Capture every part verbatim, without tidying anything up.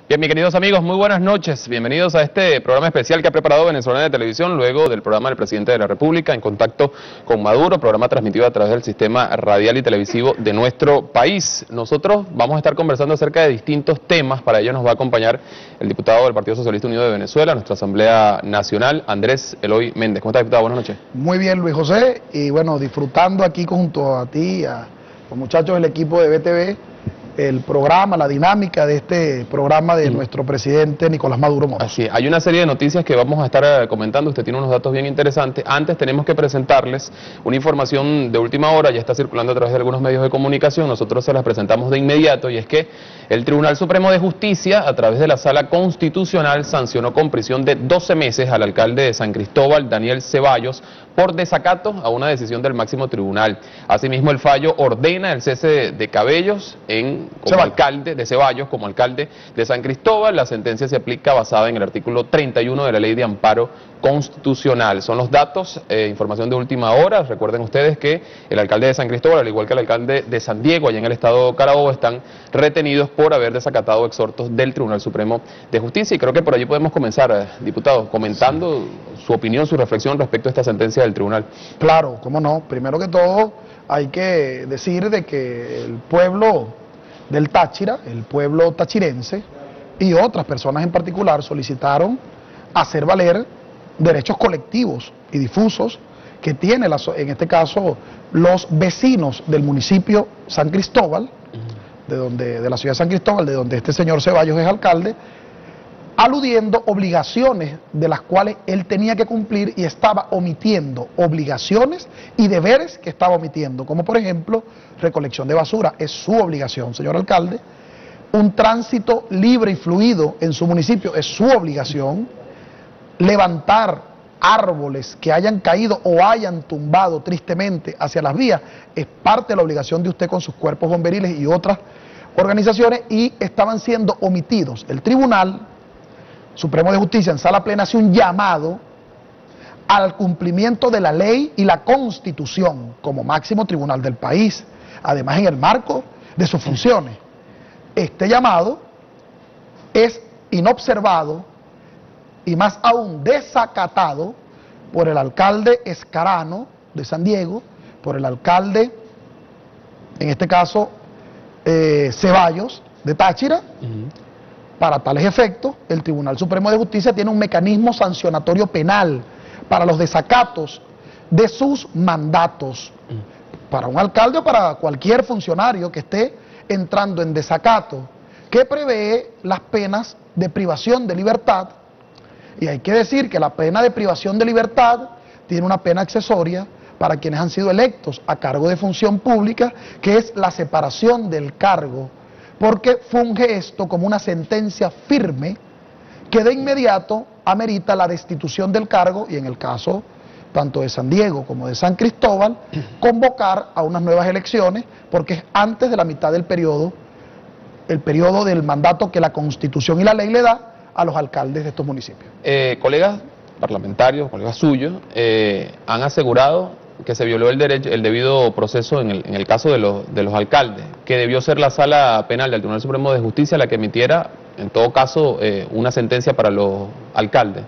Bien, mis queridos amigos, muy buenas noches. Bienvenidos a este programa especial que ha preparado Venezolana de Televisión luego del programa del Presidente de la República en contacto con Maduro, programa transmitido a través del sistema radial y televisivo de nuestro país. Nosotros vamos a estar conversando acerca de distintos temas. Para ello nos va a acompañar el diputado del Partido Socialista Unido de Venezuela, nuestra Asamblea Nacional, Andrés Eloy Méndez. ¿Cómo está, diputado? Buenas noches. Muy bien, Luis José, y bueno, disfrutando aquí junto a ti, a los muchachos del equipo de B T V, el programa, la dinámica de este programa de nuestro presidente Nicolás Maduro Moros. Así es. Hay una serie de noticias que vamos a estar comentando. Usted tiene unos datos bien interesantes. Antes tenemos que presentarles una información de última hora, ya está circulando a través de algunos medios de comunicación, nosotros se las presentamos de inmediato, y es que el Tribunal Supremo de Justicia, a través de la Sala Constitucional, sancionó con prisión de doce meses al alcalde de San Cristóbal, Daniel Ceballos, por desacato a una decisión del máximo tribunal. Asimismo, el fallo ordena el cese de, de Cabellos en, como Ceballos. alcalde, de Ceballos como alcalde de San Cristóbal. La sentencia se aplica basada en el artículo treinta y uno de la Ley de Amparo Constitucional. Son los datos, eh, información de última hora. Recuerden ustedes que el alcalde de San Cristóbal, al igual que el alcalde de San Diego, allá en el estado de Carabobo, están retenidos por haber desacatado exhortos del Tribunal Supremo de Justicia. Y creo que por allí podemos comenzar, eh, diputado, comentando su opinión, su reflexión respecto a esta sentencia del tribunal. Claro, cómo no. Primero que todo, hay que decir de que el pueblo del Táchira, el pueblo tachirense y otras personas en particular solicitaron hacer valer derechos colectivos y difusos que tienen, en este caso, los vecinos del municipio San Cristóbal, de, donde, de la ciudad de San Cristóbal, de donde este señor Ceballos es alcalde, aludiendo obligaciones de las cuales él tenía que cumplir y estaba omitiendo obligaciones y deberes que estaba omitiendo, como por ejemplo recolección de basura, es su obligación, señor alcalde. Un tránsito libre y fluido en su municipio es su obligación. Levantar árboles que hayan caído o hayan tumbado tristemente hacia las vías es parte de la obligación de usted con sus cuerpos bomberiles y otras organizaciones, y estaban siendo omitidos. El Tribunal Supremo de Justicia en sala plena hace un llamado al cumplimiento de la ley y la Constitución como máximo tribunal del país, además en el marco de sus funciones. Este llamado es inobservado y más aún desacatado por el alcalde Escarano de San Diego, por el alcalde, en este caso, eh, Ceballos de Táchira. Uh-huh. Para tales efectos, el Tribunal Supremo de Justicia tiene un mecanismo sancionatorio penal para los desacatos de sus mandatos. Para un alcalde o para cualquier funcionario que esté entrando en desacato, que prevé las penas de privación de libertad. Y hay que decir que la pena de privación de libertad tiene una pena accesoria para quienes han sido electos a cargo de función pública, que es la separación del cargo, porque funge esto como una sentencia firme que de inmediato amerita la destitución del cargo, y en el caso tanto de San Diego como de San Cristóbal, convocar a unas nuevas elecciones, porque es antes de la mitad del periodo, el periodo del mandato que la Constitución y la ley le da a los alcaldes de estos municipios. Eh, colegas parlamentarios, colegas suyos, eh, han asegurado que se violó el derecho, el debido proceso en el, en el caso de los, de los alcaldes, que debió ser la Sala Penal del Tribunal Supremo de Justicia la que emitiera, en todo caso, eh, una sentencia para los alcaldes.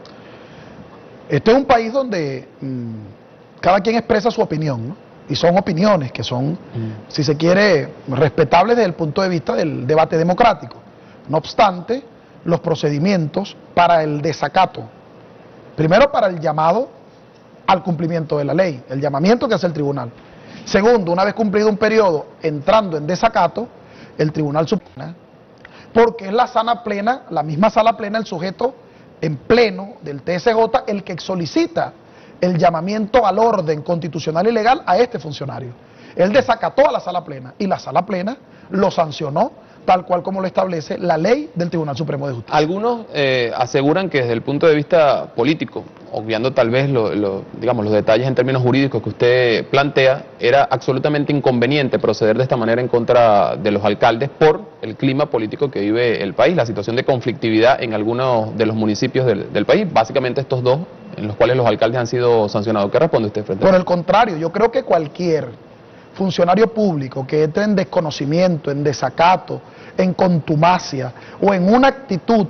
Este es un país donde mmm, cada quien expresa su opinión, ¿no? Y son opiniones que son, mm. si se quiere, respetables desde el punto de vista del debate democrático. No obstante, los procedimientos para el desacato, primero para el llamado al cumplimiento de la ley, el llamamiento que hace el tribunal. Segundo, una vez cumplido un periodo entrando en desacato, el Tribunal Supremo, porque es la sala plena, la misma sala plena, el sujeto en pleno del T S J, el que solicita el llamamiento al orden constitucional y legal a este funcionario. Él desacató a la sala plena y la sala plena lo sancionó tal cual como lo establece la ley del Tribunal Supremo de Justicia. Algunos eh, aseguran que desde el punto de vista político, obviando tal vez lo, lo, digamos, los detalles en términos jurídicos que usted plantea, era absolutamente inconveniente proceder de esta manera en contra de los alcaldes por el clima político que vive el país, la situación de conflictividad en algunos de los municipios del, del país, básicamente estos dos, en los cuales los alcaldes han sido sancionados. ¿Qué responde usted frente a eso? Por el contrario, yo creo que cualquier funcionario público que entre en desconocimiento, en desacato, en contumacia o en una actitud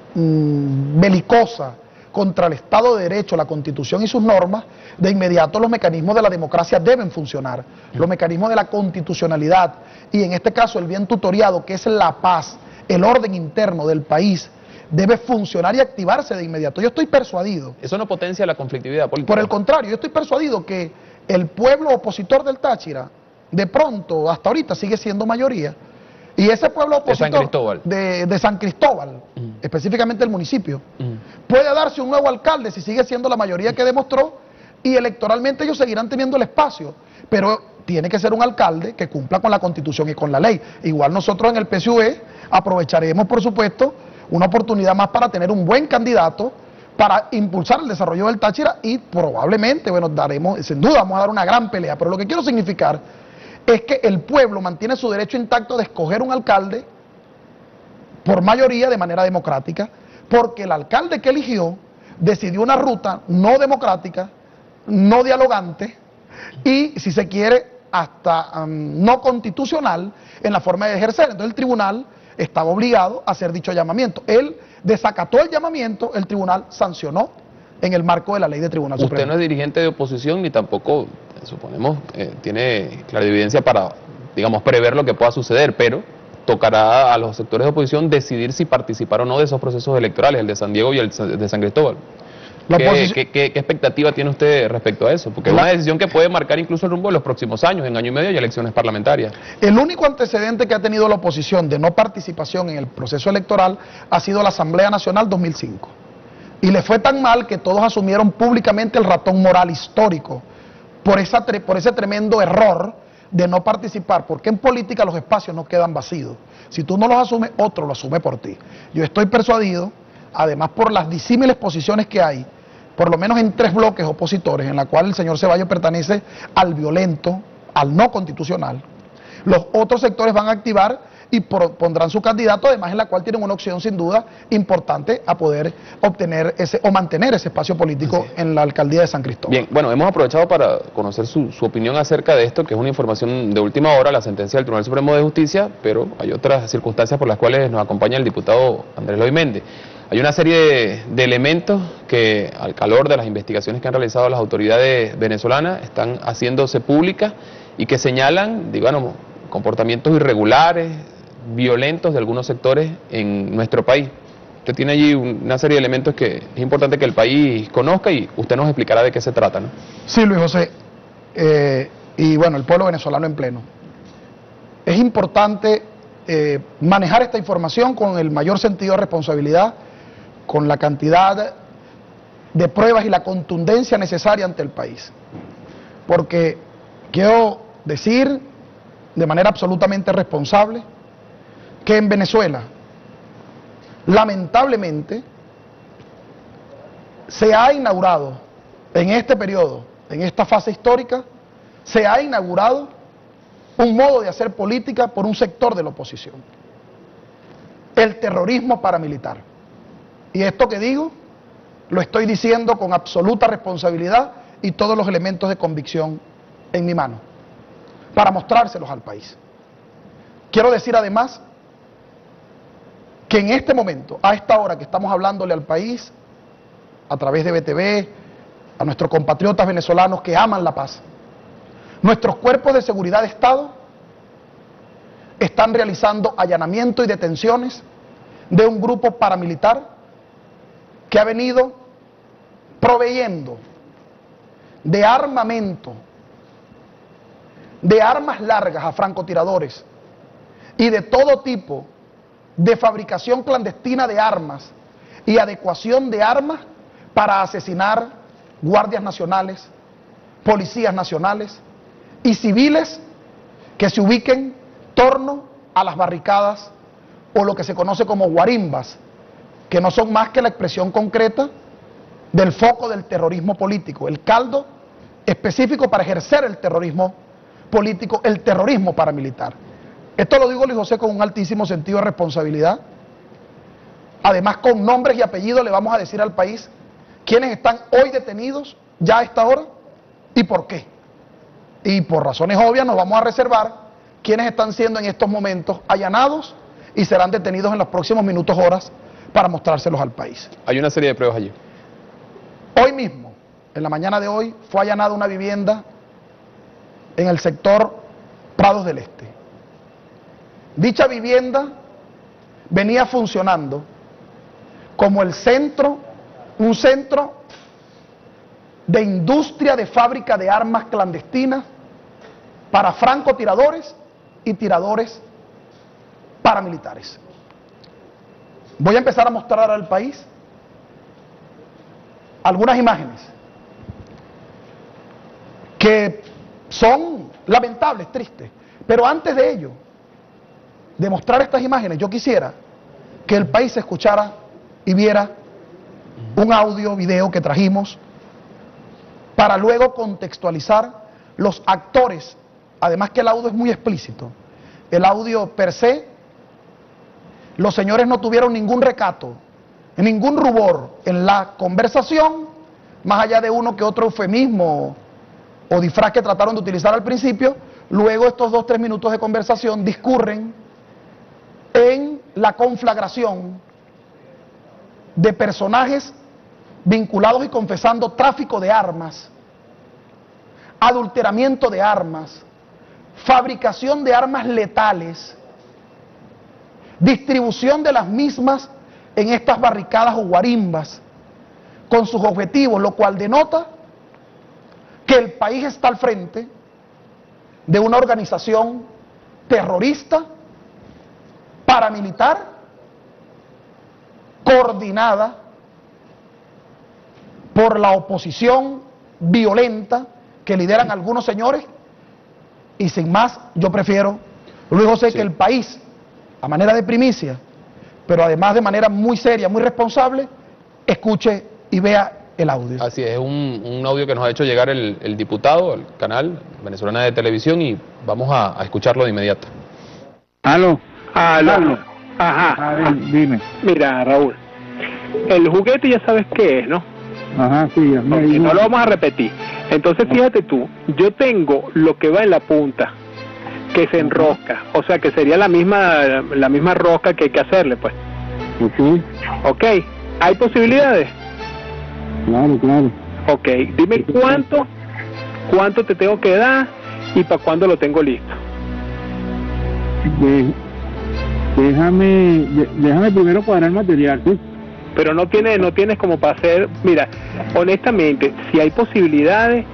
mmm, belicosa contra el Estado de Derecho, la Constitución y sus normas, de inmediato los mecanismos de la democracia deben funcionar, los mecanismos de la constitucionalidad y en este caso el bien tutoriado, que es la paz, el orden interno del país, debe funcionar y activarse de inmediato. Yo estoy persuadido. ¿Eso no potencia la conflictividad política? Por el contrario, yo estoy persuadido que el pueblo opositor del Táchira, de pronto, hasta ahorita, sigue siendo mayoría. Y ese pueblo opositor de San Cristóbal, de, de San Cristóbal mm. específicamente el municipio, mm. puede darse un nuevo alcalde si sigue siendo la mayoría que demostró, y electoralmente ellos seguirán teniendo el espacio, pero tiene que ser un alcalde que cumpla con la Constitución y con la ley. Igual nosotros en el P S U V aprovecharemos, por supuesto, una oportunidad más para tener un buen candidato para impulsar el desarrollo del Táchira y probablemente, bueno, daremos, sin duda vamos a dar una gran pelea, pero lo que quiero significar es que el pueblo mantiene su derecho intacto de escoger un alcalde por mayoría de manera democrática, porque el alcalde que eligió decidió una ruta no democrática, no dialogante y, si se quiere, hasta um, no constitucional en la forma de ejercer. Entonces el tribunal estaba obligado a hacer dicho llamamiento. Él desacató el llamamiento, el tribunal sancionó en el marco de la ley de Tribunal Usted Supremo. Usted no es dirigente de oposición ni tampoco, suponemos, eh, tiene clarividencia para, digamos, prever lo que pueda suceder, pero tocará a los sectores de oposición decidir si participar o no de esos procesos electorales, el de San Diego y el de San Cristóbal. ¿Qué, ¿qué, qué, ¿Qué expectativa tiene usted respecto a eso? Porque es una decisión que puede marcar incluso el rumbo de los próximos años, en año y medio y elecciones parlamentarias. El único antecedente que ha tenido la oposición de no participación en el proceso electoral ha sido la Asamblea Nacional dos mil cinco. Y le fue tan mal que todos asumieron públicamente el ratón moral histórico por, esa, por ese tremendo error de no participar, porque en política los espacios no quedan vacíos. Si tú no los asumes, otro lo asume por ti. Yo estoy persuadido, además por las disímiles posiciones que hay, por lo menos en tres bloques opositores, en la cual el señor Ceballos pertenece al violento, al no constitucional, los otros sectores van a activar y pondrán su candidato, además en la cual tienen una opción sin duda importante a poder obtener ese o mantener ese espacio político en la alcaldía de San Cristóbal. Bien, bueno, hemos aprovechado para conocer su, su opinión acerca de esto, que es una información de última hora, la sentencia del Tribunal Supremo de Justicia, pero hay otras circunstancias por las cuales nos acompaña el diputado Andrés Eloy Méndez. Hay una serie de, de elementos que, al calor de las investigaciones que han realizado las autoridades venezolanas, están haciéndose públicas y que señalan, digamos, comportamientos irregulares, violentos de algunos sectores en nuestro país. Usted tiene allí una serie de elementos que es importante que el país conozca y usted nos explicará de qué se trata, ¿no? Sí, Luis José, eh, y bueno, el pueblo venezolano en pleno. Es importante eh, manejar esta información con el mayor sentido de responsabilidad, con la cantidad de pruebas y la contundencia necesaria ante el país. Porque quiero decir de manera absolutamente responsable que en Venezuela, lamentablemente, se ha inaugurado en este periodo, en esta fase histórica, se ha inaugurado un modo de hacer política por un sector de la oposición: el terrorismo paramilitar. Y esto que digo, lo estoy diciendo con absoluta responsabilidad y todos los elementos de convicción en mi mano, para mostrárselos al país. Quiero decir además que en este momento, a esta hora que estamos hablándole al país, a través de B T V, a nuestros compatriotas venezolanos que aman la paz, nuestros cuerpos de seguridad de Estado están realizando allanamientos y detenciones de un grupo paramilitar que ha venido proveyendo de armamento, de armas largas a francotiradores y de todo tipo de fabricación clandestina de armas y adecuación de armas para asesinar guardias nacionales, policías nacionales y civiles que se ubiquen torno a las barricadas o lo que se conoce como guarimbas, que no son más que la expresión concreta del foco del terrorismo político, el caldo específico para ejercer el terrorismo político, el terrorismo paramilitar. Esto lo digo, Luis José, con un altísimo sentido de responsabilidad. Además, con nombres y apellidos le vamos a decir al país quiénes están hoy detenidos ya a esta hora y por qué. y por razones obvias nos vamos a reservar quienes están siendo en estos momentos allanados y serán detenidos en los próximos minutos, horas, para mostrárselos al país. Hay una serie de pruebas allí. Hoy mismo, en la mañana de hoy, fue allanada una vivienda en el sector Prados del Este. Dicha vivienda venía funcionando como el centro, un centro de industria de fábrica de armas clandestinas para francotiradores y tiradores paramilitares. Voy a empezar a mostrar al país algunas imágenes que son lamentables, tristes, pero antes de ello, de mostrar estas imágenes, yo quisiera que el país escuchara y viera un audio, video que trajimos para luego contextualizar los actores, además que el audio es muy explícito. El audio per se, los señores no tuvieron ningún recato, ningún rubor en la conversación, más allá de uno que otro eufemismo o disfraz que trataron de utilizar al principio. Luego estos dos, tres minutos de conversación discurren en la conflagración de personajes vinculados y confesando tráfico de armas, adulteramiento de armas, fabricación de armas letales, distribución de las mismas en estas barricadas o guarimbas con sus objetivos, lo cual denota que el país está al frente de una organización terrorista, paramilitar, coordinada por la oposición violenta que lideran algunos señores. Y sin más, yo prefiero, Luis José, sí, que el país, a manera de primicia, pero además de manera muy seria, muy responsable, escuche y vea el audio. Así es, un, un audio que nos ha hecho llegar el, el diputado, el canal venezolana de televisión, y vamos a, a escucharlo de inmediato. ¿Aló? Aló. ¿Aló? Ajá. A ver, dime. Mira, Raúl, el juguete ya sabes qué es, ¿no? Ajá, sí, ya me Porque dijo. no lo vamos a repetir. Entonces, fíjate tú, yo tengo lo que va en la punta, que se enrosca, o sea, que sería la misma la misma rosca que hay que hacerle, pues. Ok, Ok, ¿hay posibilidades? claro, claro. Ok, dime cuánto, cuánto te tengo que dar y para cuándo lo tengo listo. De- déjame, de- déjame primero cuadrar el material, ¿sí? Pero no tienes, no tienes como para hacer, mira, honestamente, si hay posibilidades,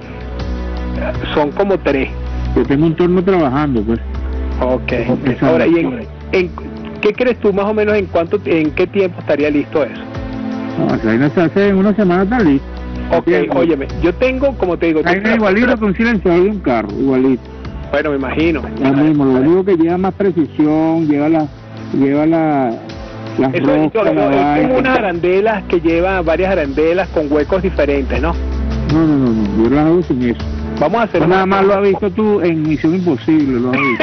son como tres. Yo tengo un turno trabajando, pues. Ok, Exacto. ahora, ¿y en, en qué crees tú más o menos en cuánto, en qué tiempo estaría listo eso? No, la vaina se hace en una semana, está listo. Ok, óyeme, yo tengo, como te digo... La vaina tengo- igualito que un silenciador de un carro, igualito. Bueno, me imagino. Lo mismo, lo único que lleva más precisión, lleva la, lleva la, las Eso es, roscas, yo- la yo- es vaina. como unas arandelas que lleva varias arandelas con huecos diferentes, ¿no? No, no, no, no, yo las hago sin eso. Vamos a hacer Pues una nada más cosa. lo has visto tú en Misión Imposible, lo has visto.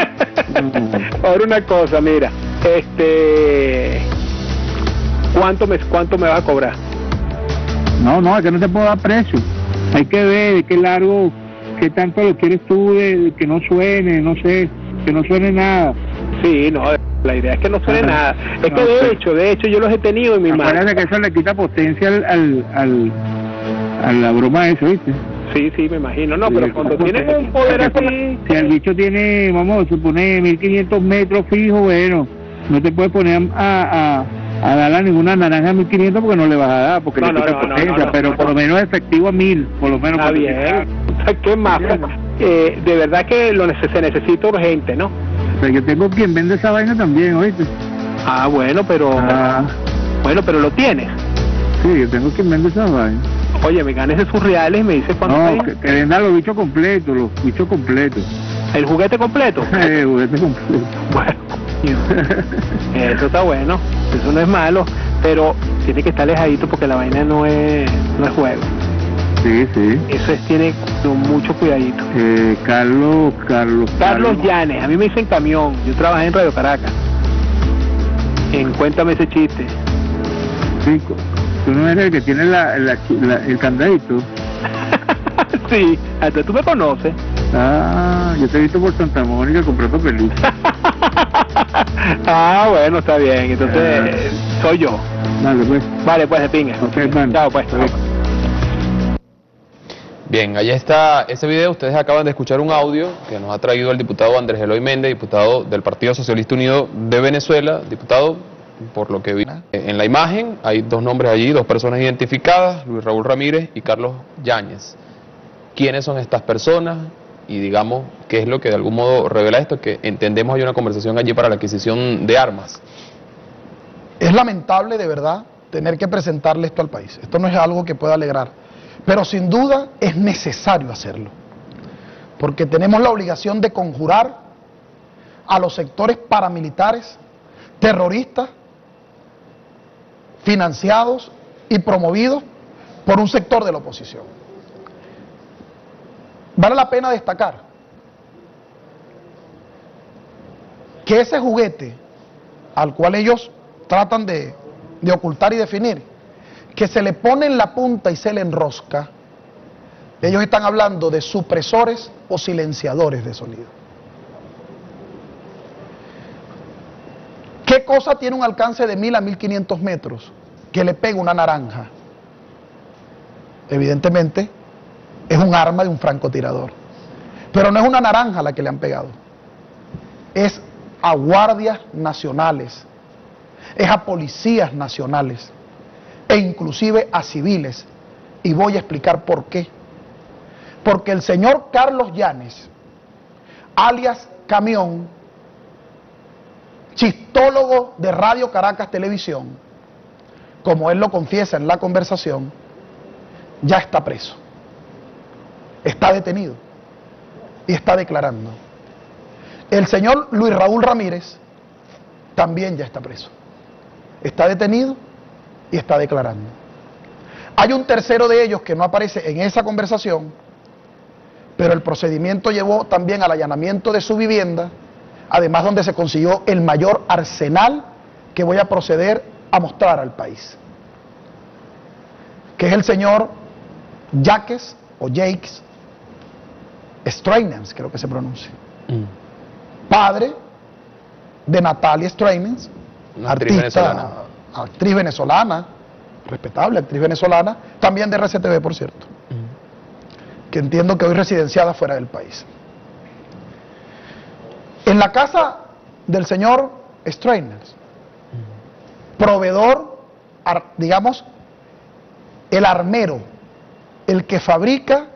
No. Ahora una cosa, mira, este... ¿Cuánto me, cuánto me vas a cobrar? No, no, es que no te puedo dar precio. Hay que ver de qué largo, qué tanto lo quieres tú, de, de que no suene, no sé, que no suene nada. Sí, no, la idea es que no suene Ajá. nada. Es que No, de sí. hecho, de hecho yo los he tenido en mi mano. Acuérdate que eso le quita potencia al, al, al a la broma esa, ¿viste? Sí, sí, me imagino. No, Sí, pero cuando porque- tienen un poder así... Si el bicho tiene, vamos a suponer, mil quinientos metros fijo, bueno, no te puedes poner a, a, a darle a ninguna naranja a mil quinientos porque no le vas a dar, porque No, le no, quita no, no, potencia, no, no, pero no. por lo menos efectivo a mil, por lo menos. Está para bien. que- ¿Qué más? Entiendo. Eh, de verdad que lo nece- se necesita urgente, ¿no? Pero yo tengo quien vende esa vaina también, ¿oíste? Ah, bueno, pero... Ah, Bueno, pero lo tienes. sí, yo tengo quien vende esa vaina. Oye, me ganes esos reales y me dices cuánto No, está que, ahí. que venda los bichos completos, los bichos completos. El juguete completo. Eh, juguete completo. Bueno, coño. Eso está bueno. Eso no es malo. Pero tiene que estar alejadito porque la vaina no es, no es juego. Sí, sí. Eso es, tiene con mucho cuidadito. Eh, Carlos, Carlos, Carlos Llanes, a mí me dicen camión. Yo trabajé en Radio Caracas. En Cuéntame ese chiste. Sí, tú no eres el que tiene la, la- la- el candadito. Sí, hasta tú me conoces. Ah, yo te he visto por Santa Mónica comprando peluches. Ah, bueno, está bien. Entonces, Ah. eh, soy yo. Dale, pues. Vale, pues, de pinga. Ok, hermano. Chao, pues. Está bien. Bien, ahí está ese video. Ustedes acaban de escuchar un audio que nos ha traído el diputado Andrés Eloy Méndez, diputado del Partido Socialista Unido de Venezuela. Diputado, por lo que vi en la imagen, hay dos nombres allí, dos personas identificadas, Luis Raúl Ramírez y Carlos Yáñez. ¿Quiénes son estas personas? Y digamos, ¿qué es lo que de algún modo revela esto? Que entendemos hay una conversación allí para la adquisición de armas. Es lamentable, de verdad, tener que presentarle esto al país. Esto no es algo que pueda alegrar, pero sin duda es necesario hacerlo, porque tenemos la obligación de conjurar a los sectores paramilitares, terroristas, financiados y promovidos por un sector de la oposición. Vale la pena destacar que ese juguete al cual ellos tratan de, de ocultar y definir, que se le pone en la punta y se le enrosca, ellos están hablando de supresores o silenciadores de sonido. ¿Qué cosa tiene un alcance de mil a mil quinientos metros que le pega una naranja? Evidentemente es un arma de un francotirador, pero no es una naranja la que le han pegado, es a guardias nacionales, es a policías nacionales e inclusive a civiles, y voy a explicar por qué. Porque el señor Carlos Yáñez, alias Camión, chistólogo de Radio Caracas Televisión, como él lo confiesa en la conversación, ya está preso, está detenido y está declarando. El señor Luis Raúl Ramírez también ya está preso, está detenido y está declarando. Hay un tercero de ellos que no aparece en esa conversación, pero el procedimiento llevó también al allanamiento de su vivienda, además donde se consiguió el mayor arsenal que voy a proceder a mostrar al país, que es el señor Jacques o Jacques Streynens, creo que se pronuncia, mm. padre de Natalia Streynens, una actriz artista, venezolana. actriz venezolana, respetable actriz venezolana, también de R C T V, por cierto, mm. que entiendo que hoy residenciada fuera del país. En la casa del señor Streynens, proveedor, digamos, el armero, el que fabrica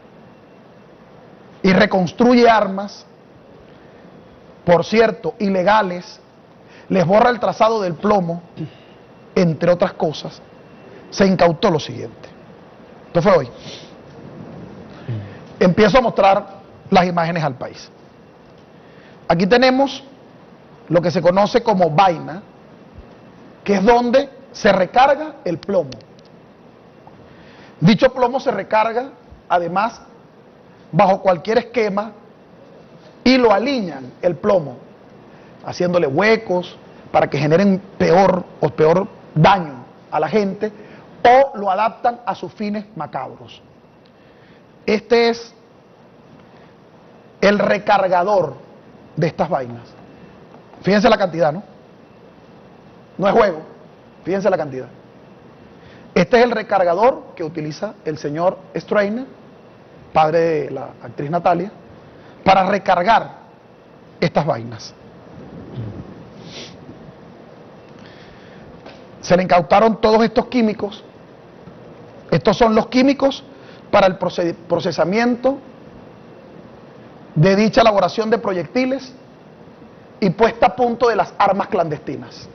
y reconstruye armas, por cierto, ilegales, les borra el trazado del plomo, entre otras cosas, se incautó lo siguiente. Esto fue hoy. Empiezo a mostrar las imágenes al país. Aquí tenemos lo que se conoce como vaina, que es donde se recarga el plomo. Dicho plomo se recarga, además, bajo cualquier esquema y lo alinean el plomo, haciéndole huecos para que generen peor o peor daño a la gente, o lo adaptan a sus fines macabros. Este es el recargador de estas vainas. Fíjense la cantidad, ¿no? No es juego, fíjense la cantidad. Este es el recargador que utiliza el señor Streynens, padre de la actriz Natalia, para recargar estas vainas. Se le incautaron todos estos químicos. Estos son los químicos para el procesamiento de dicha elaboración de proyectiles y puesta a punto de las armas clandestinas.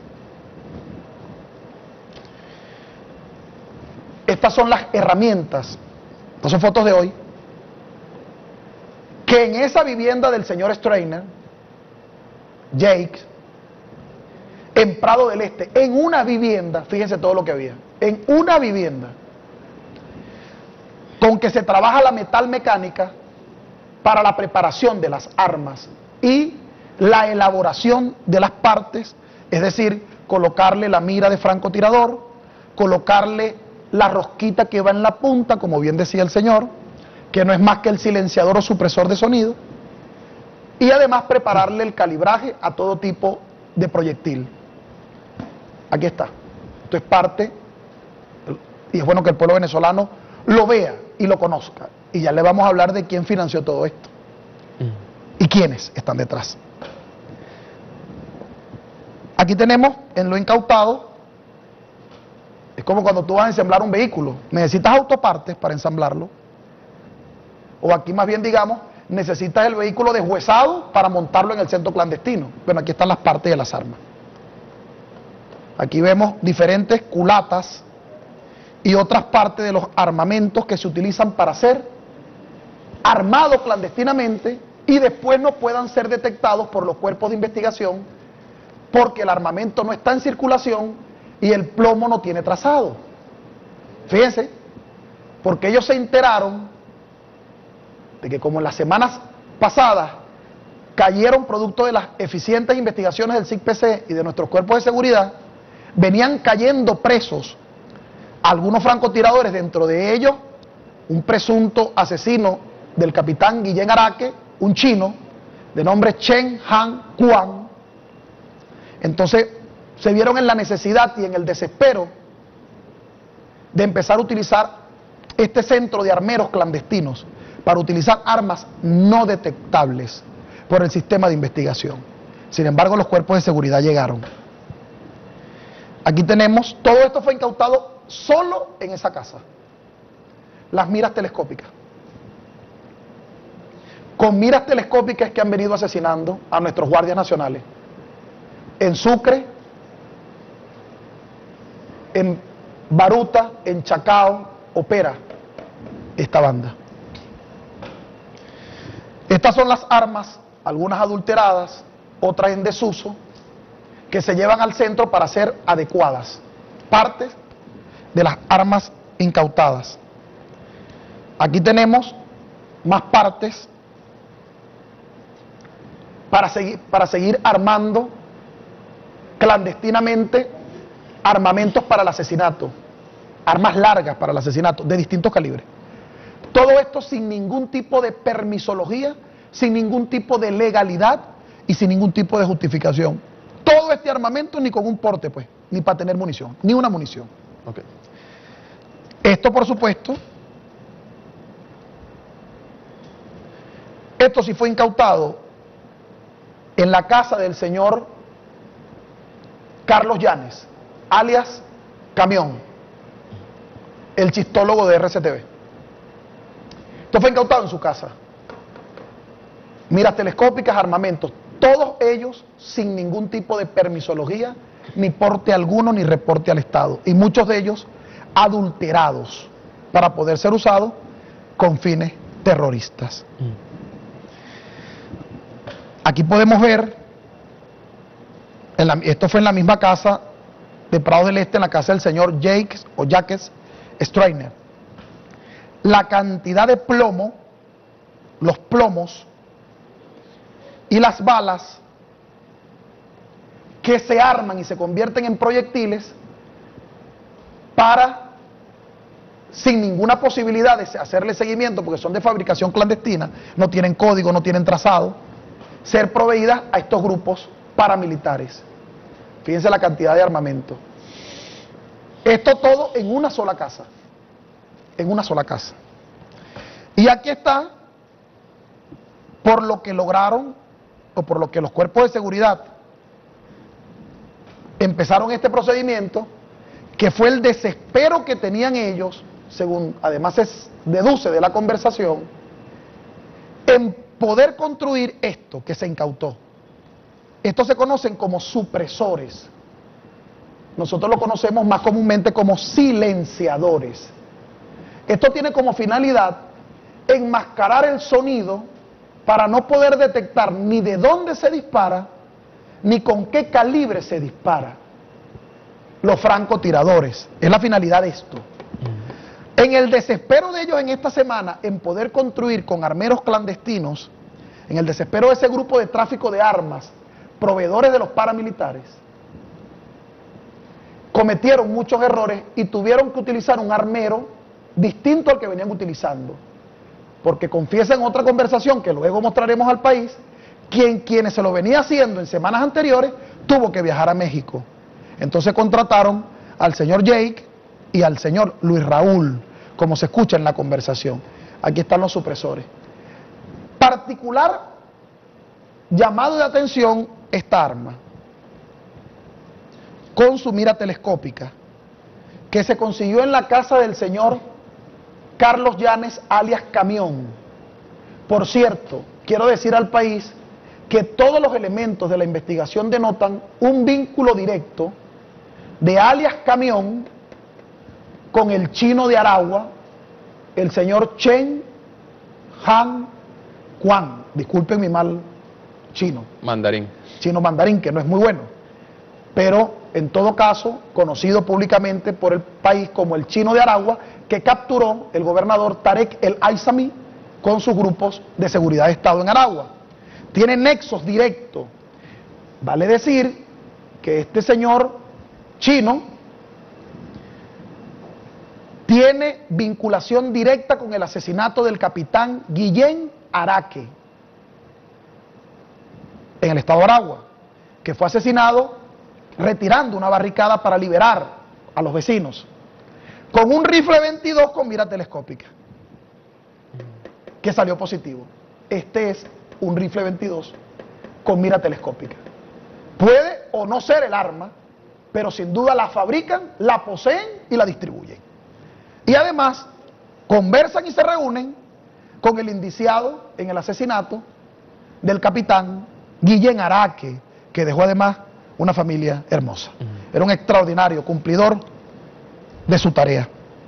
Estas son las herramientas, estas son fotos de hoy, que en esa vivienda del señor Streynens, Jacques, en Prado del Este, en una vivienda, fíjense todo lo que había, en una vivienda, con que se trabaja la metal mecánica para la preparación de las armas y la elaboración de las partes, es decir, colocarle la mira de francotirador, colocarle la rosquita que va en la punta, como bien decía el señor, que no es más que el silenciador o supresor de sonido, y además prepararle el calibraje a todo tipo de proyectil. Aquí está. Esto es parte, y es bueno que el pueblo venezolano lo vea y lo conozca. Y ya le vamos a hablar de quién financió todo esto y quiénes están detrás. Aquí tenemos en lo incautado, es como cuando tú vas a ensamblar un vehículo, necesitas autopartes para ensamblarlo, o aquí más bien digamos, necesitas el vehículo deshuesado para montarlo en el centro clandestino. Bueno, aquí están las partes de las armas. Aquí vemos diferentes culatas y otras partes de los armamentos que se utilizan para ser armados clandestinamente y después no puedan ser detectados por los cuerpos de investigación porque el armamento no está en circulación y el plomo no tiene trazado. Fíjense, porque ellos se enteraron de que como en las semanas pasadas cayeron producto de las eficientes investigaciones del S I C P C y de nuestros cuerpos de seguridad, venían cayendo presos algunos francotiradores, dentro de ellos un presunto asesino del capitán Guillén Araque, un chino de nombre Chen Han Quan. Entonces se vieron en la necesidad y en el desespero de empezar a utilizar este centro de armeros clandestinos para utilizar armas no detectables por el sistema de investigación. Sin embargo, los cuerpos de seguridad llegaron. Aquí tenemos, todo esto fue incautado solo en esa casa. Las miras telescópicas. Con miras telescópicas que han venido asesinando a nuestros guardias nacionales. En Sucre, en Baruta, en Chacao, opera esta banda. Estas son las armas, algunas adulteradas, otras en desuso, que se llevan al centro para ser adecuadas. Partes de las armas incautadas. Aquí tenemos más partes para seguir, para seguir armando clandestinamente armamentos para el asesinato, armas largas para el asesinato, de distintos calibres. Todo esto sin ningún tipo de permisología, sin ningún tipo de legalidad y sin ningún tipo de justificación. Todo este armamento ni con un porte, pues, ni para tener munición, ni una munición. Okay. Esto, por supuesto, esto sí fue incautado en la casa del señor Carlos Llanes, alias Camión, el chistólogo de R C T V. Esto fue incautado en su casa. Miras telescópicas, armamentos, todos ellos sin ningún tipo de permisología, ni porte alguno, ni reporte al Estado. Y muchos de ellos adulterados para poder ser usados con fines terroristas. Aquí podemos ver, en la, esto fue en la misma casa de Prado del Este, en la casa del señor Jacques o Jacques Strainer, la cantidad de plomo, los plomos y las balas que se arman y se convierten en proyectiles para, sin ninguna posibilidad de hacerle seguimiento, porque son de fabricación clandestina, no tienen código, no tienen trazado, ser proveídas a estos grupos paramilitares. Fíjense la cantidad de armamento. Esto todo en una sola casa. En una sola casa. Y aquí está, por lo que lograron, o por lo que los cuerpos de seguridad empezaron este procedimiento, que fue el desespero que tenían ellos, según además se deduce de la conversación, en poder construir esto que se incautó. Estos se conocen como supresores. Nosotros lo conocemos más comúnmente como silenciadores. Esto tiene como finalidad enmascarar el sonido para no poder detectar ni de dónde se dispara, ni con qué calibre se dispara. Los francotiradores, es la finalidad de esto. En el desespero de ellos en esta semana, en poder construir con armeros clandestinos, en el desespero de ese grupo de tráfico de armas, proveedores de los paramilitares, cometieron muchos errores y tuvieron que utilizar un armero distinto al que venían utilizando. porque confiesa en otra conversación que luego mostraremos al país, quien quienes se lo venía haciendo en semanas anteriores, tuvo que viajar a México. Entonces contrataron al señor Jake y al señor Luis Raúl, como se escucha en la conversación. Aquí están los supresores. Particular llamado de atención esta arma, con su mira telescópica, que se consiguió en la casa del señor Carlos Llanes, alias Camión. Por cierto, quiero decir al país que todos los elementos de la investigación denotan un vínculo directo de alias Camión con el chino de Aragua, el señor Chen Han Quan, disculpen mi mal chino. Mandarín. Chino mandarín, que no es muy bueno, pero en todo caso, conocido públicamente por el país como el chino de Aragua, que capturó el gobernador Tarek El Aizami con sus grupos de seguridad de Estado en Aragua. Tiene nexos directos. Vale decir que este señor chino tiene vinculación directa con el asesinato del capitán Guillén Araque en el estado de Aragua, que fue asesinado retirando una barricada para liberar a los vecinos, con un rifle veintidós con mira telescópica, que salió positivo. Este es un rifle veintidós con mira telescópica. Puede o no ser el arma, pero sin duda la fabrican, la poseen y la distribuyen. Y además, conversan y se reúnen con el indiciado en el asesinato del capitán Guillén Araque, que dejó además una familia hermosa. Era un extraordinario cumplidor de su tarea.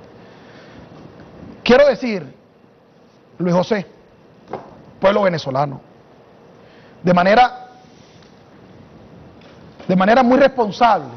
Quiero decir, Luis José, pueblo venezolano, de manera, de manera muy responsable,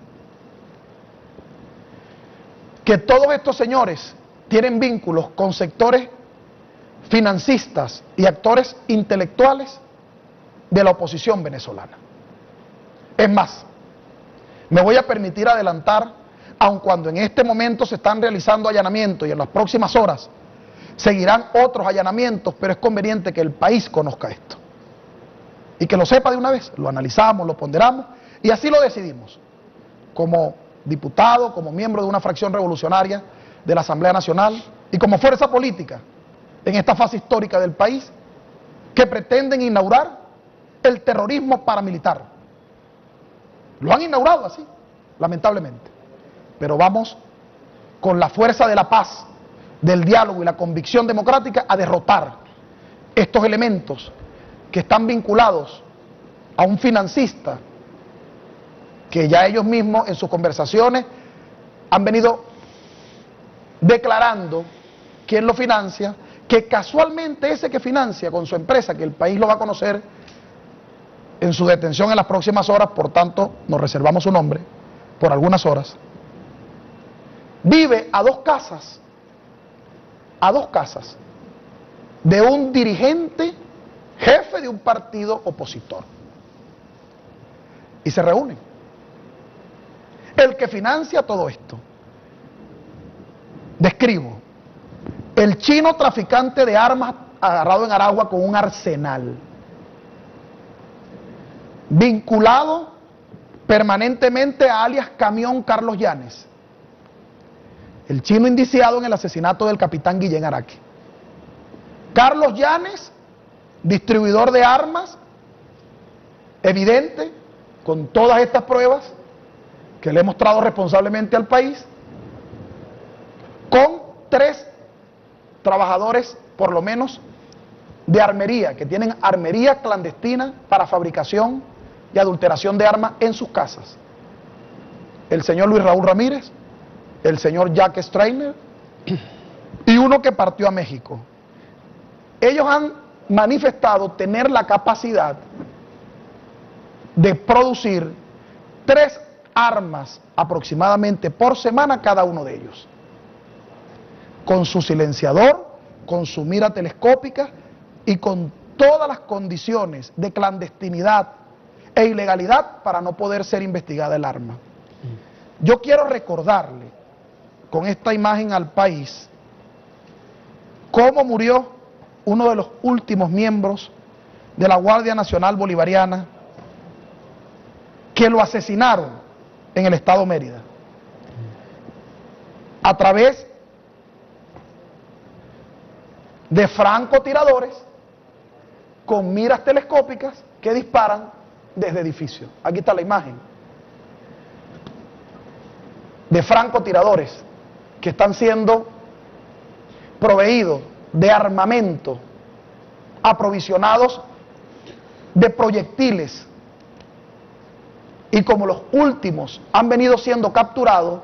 que todos estos señores tienen vínculos con sectores financistas y actores intelectuales de la oposición venezolana. Es más, me voy a permitir adelantar, aun cuando en este momento se están realizando allanamientos y en las próximas horas seguirán otros allanamientos, pero es conveniente que el país conozca esto y que lo sepa de una vez. Lo analizamos, lo ponderamos y así lo decidimos, como diputado, como miembro de una fracción revolucionaria de la Asamblea Nacional y como fuerza política en esta fase histórica del país, que pretenden inaugurar el terrorismo paramilitar. Lo han inaugurado así, lamentablemente. Pero vamos con la fuerza de la paz, del diálogo y la convicción democrática a derrotar estos elementos que están vinculados a un financista que ya ellos mismos en sus conversaciones han venido declarando quién lo financia, que casualmente ese que financia con su empresa, que el país lo va a conocer en su detención en las próximas horas, por tanto nos reservamos su nombre por algunas horas, vive a dos casas, a dos casas de un dirigente, jefe de un partido opositor, y se reúnen. El que financia todo esto, describo, el chino traficante de armas agarrado en Aragua con un arsenal, vinculado permanentemente a alias Camión Carlos Llanes, el chino indiciado en el asesinato del capitán Guillén Araque. Carlos Llanes, distribuidor de armas, evidente, con todas estas pruebas que le he mostrado responsablemente al país, con tres trabajadores, por lo menos, de armería, que tienen armería clandestina para fabricación y adulteración de armas en sus casas. El señor Luis Raúl Ramírez, el señor Jack Strainer y uno que partió a México. Ellos han manifestado tener la capacidad de producir tres armas aproximadamente por semana cada uno de ellos, con su silenciador, con su mira telescópica y con todas las condiciones de clandestinidad e ilegalidad para no poder ser investigada el arma. Yo quiero recordarle con esta imagen al país cómo murió uno de los últimos miembros de la Guardia Nacional Bolivariana que lo asesinaron en el estado Mérida, a través de francotiradores con miras telescópicas que disparan desde edificios. Aquí está la imagen de francotiradores que están siendo proveídos de armamento, aprovisionados de proyectiles, y como los últimos han venido siendo capturados,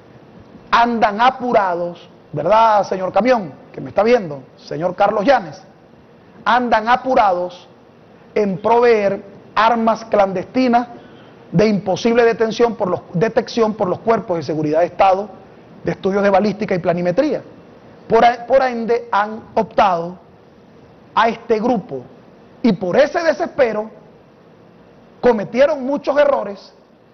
andan apurados, ¿verdad, señor Camión, que me está viendo, señor Carlos Llanes? Andan apurados en proveer armas clandestinas de imposible detención por los, detección por los cuerpos de seguridad de Estado, de estudios de balística y planimetría. Por, por ende han optado a este grupo, y por ese desespero cometieron muchos errores,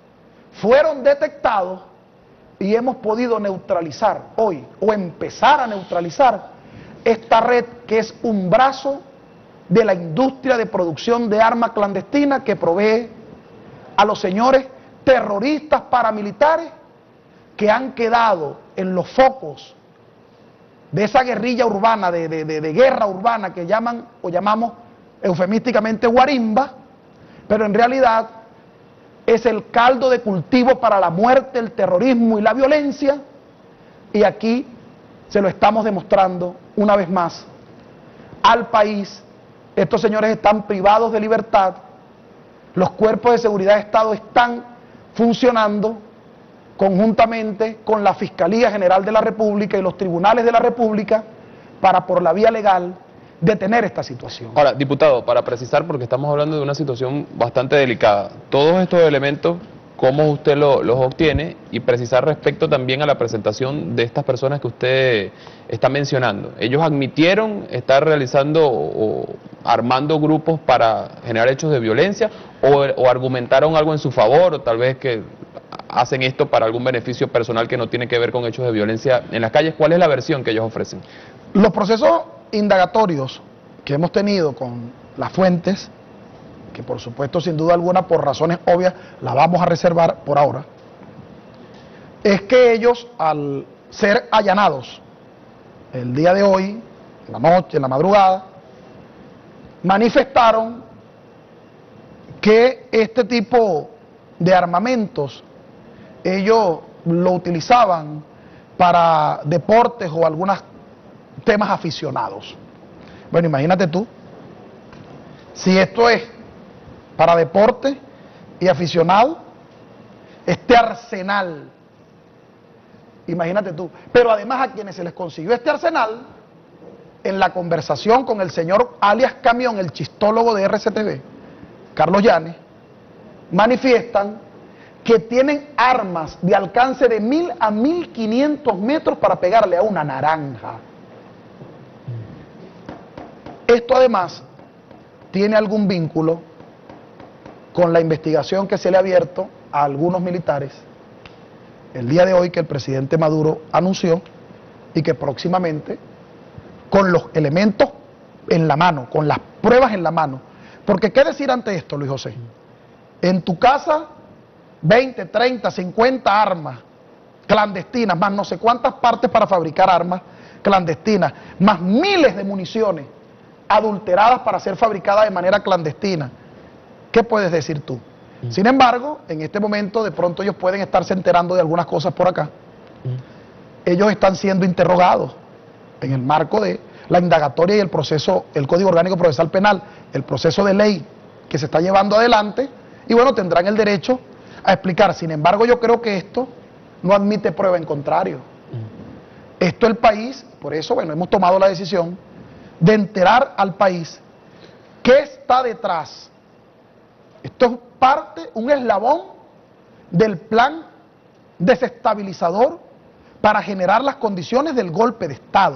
fueron detectados y hemos podido neutralizar hoy, o empezar a neutralizar, esta red que es un brazo de la industria de producción de armas clandestinas que provee a los señores terroristas paramilitares que han quedado en los focos de esa guerrilla urbana, de, de, de, de guerra urbana que llaman o llamamos eufemísticamente guarimba, pero en realidad es el caldo de cultivo para la muerte, el terrorismo y la violencia, y aquí se lo estamos demostrando una vez más al país. Estos señores están privados de libertad, los cuerpos de seguridad de Estado están funcionando conjuntamente con la Fiscalía General de la República y los tribunales de la República para, por la vía legal, detener esta situación. Ahora, diputado, para precisar, porque estamos hablando de una situación bastante delicada, todos estos elementos, ¿cómo usted lo, los obtiene? Y precisar respecto también a la presentación de estas personas que usted está mencionando. ¿Ellos admitieron estar realizando o, o armando grupos para generar hechos de violencia o, o argumentaron algo en su favor, o tal vez que hacen esto para algún beneficio personal que no tiene que ver con hechos de violencia en las calles? ¿Cuál es la versión que ellos ofrecen? Los procesos indagatorios que hemos tenido con las fuentes, que por supuesto sin duda alguna por razones obvias la vamos a reservar por ahora, es que ellos al ser allanados el día de hoy, en la noche, en la madrugada, manifestaron que este tipo de armamentos ellos lo utilizaban para deportes o algunos temas aficionados. Bueno, imagínate tú, si esto es para deporte y aficionado, este arsenal, imagínate tú, pero además a quienes se les consiguió este arsenal, en la conversación con el señor alias Camión, el chistólogo de R C T V, Carlos Llanes, manifiestan que tienen armas de alcance de mil a mil quinientos metros para pegarle a una naranja. Esto además tiene algún vínculo con la investigación que se le ha abierto a algunos militares el día de hoy, que el presidente Maduro anunció, y que próximamente, con los elementos en la mano, con las pruebas en la mano, porque ¿qué decir ante esto, Luis José? En tu casa, veinte, treinta, cincuenta armas clandestinas, más no sé cuántas partes para fabricar armas clandestinas, más miles de municiones adulteradas para ser fabricadas de manera clandestina. ¿Qué puedes decir tú? Mm. Sin embargo, en este momento de pronto ellos pueden estarse enterando de algunas cosas por acá. Mm. Ellos están siendo interrogados en el marco de la indagatoria y el proceso, el Código Orgánico Procesal Penal, el proceso de ley que se está llevando adelante, y bueno, tendrán el derecho a explicar. Sin embargo, yo creo que esto no admite prueba en contrario. Mm. Esto el país, por eso, bueno, hemos tomado la decisión de enterar al país qué está detrás. Esto es parte, un eslabón del plan desestabilizador para generar las condiciones del golpe de Estado.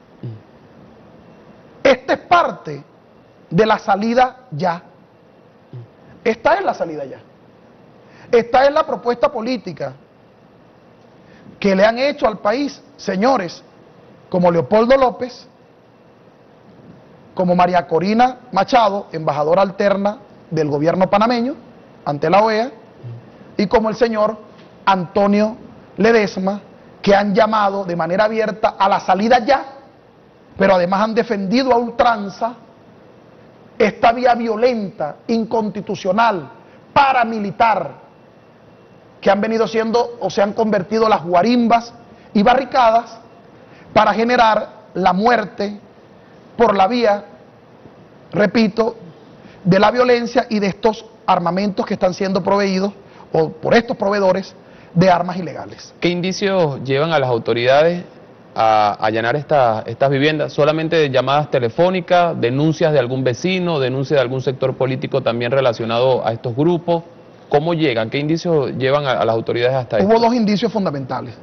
Esta es parte de la salida ya. Esta es la salida ya. Esta es la propuesta política que le han hecho al país señores como Leopoldo López como María Corina Machado, embajadora alterna del gobierno panameño ante la O E A, y como el señor Antonio Ledesma, que han llamado de manera abierta a la salida ya, pero además han defendido a ultranza esta vía violenta, inconstitucional, paramilitar, que han venido siendo o se han convertido las guarimbas y barricadas para generar la muerte por la vía, repito, de la violencia y de estos armamentos que están siendo proveídos o por estos proveedores de armas ilegales. ¿Qué indicios llevan a las autoridades a allanar esta, estas viviendas? ¿Solamente llamadas telefónicas, denuncias de algún vecino, denuncias de algún sector político también relacionado a estos grupos? ¿Cómo llegan? ¿Qué indicios llevan a, a las autoridades hasta ahí? Hubo dos indicios fundamentales.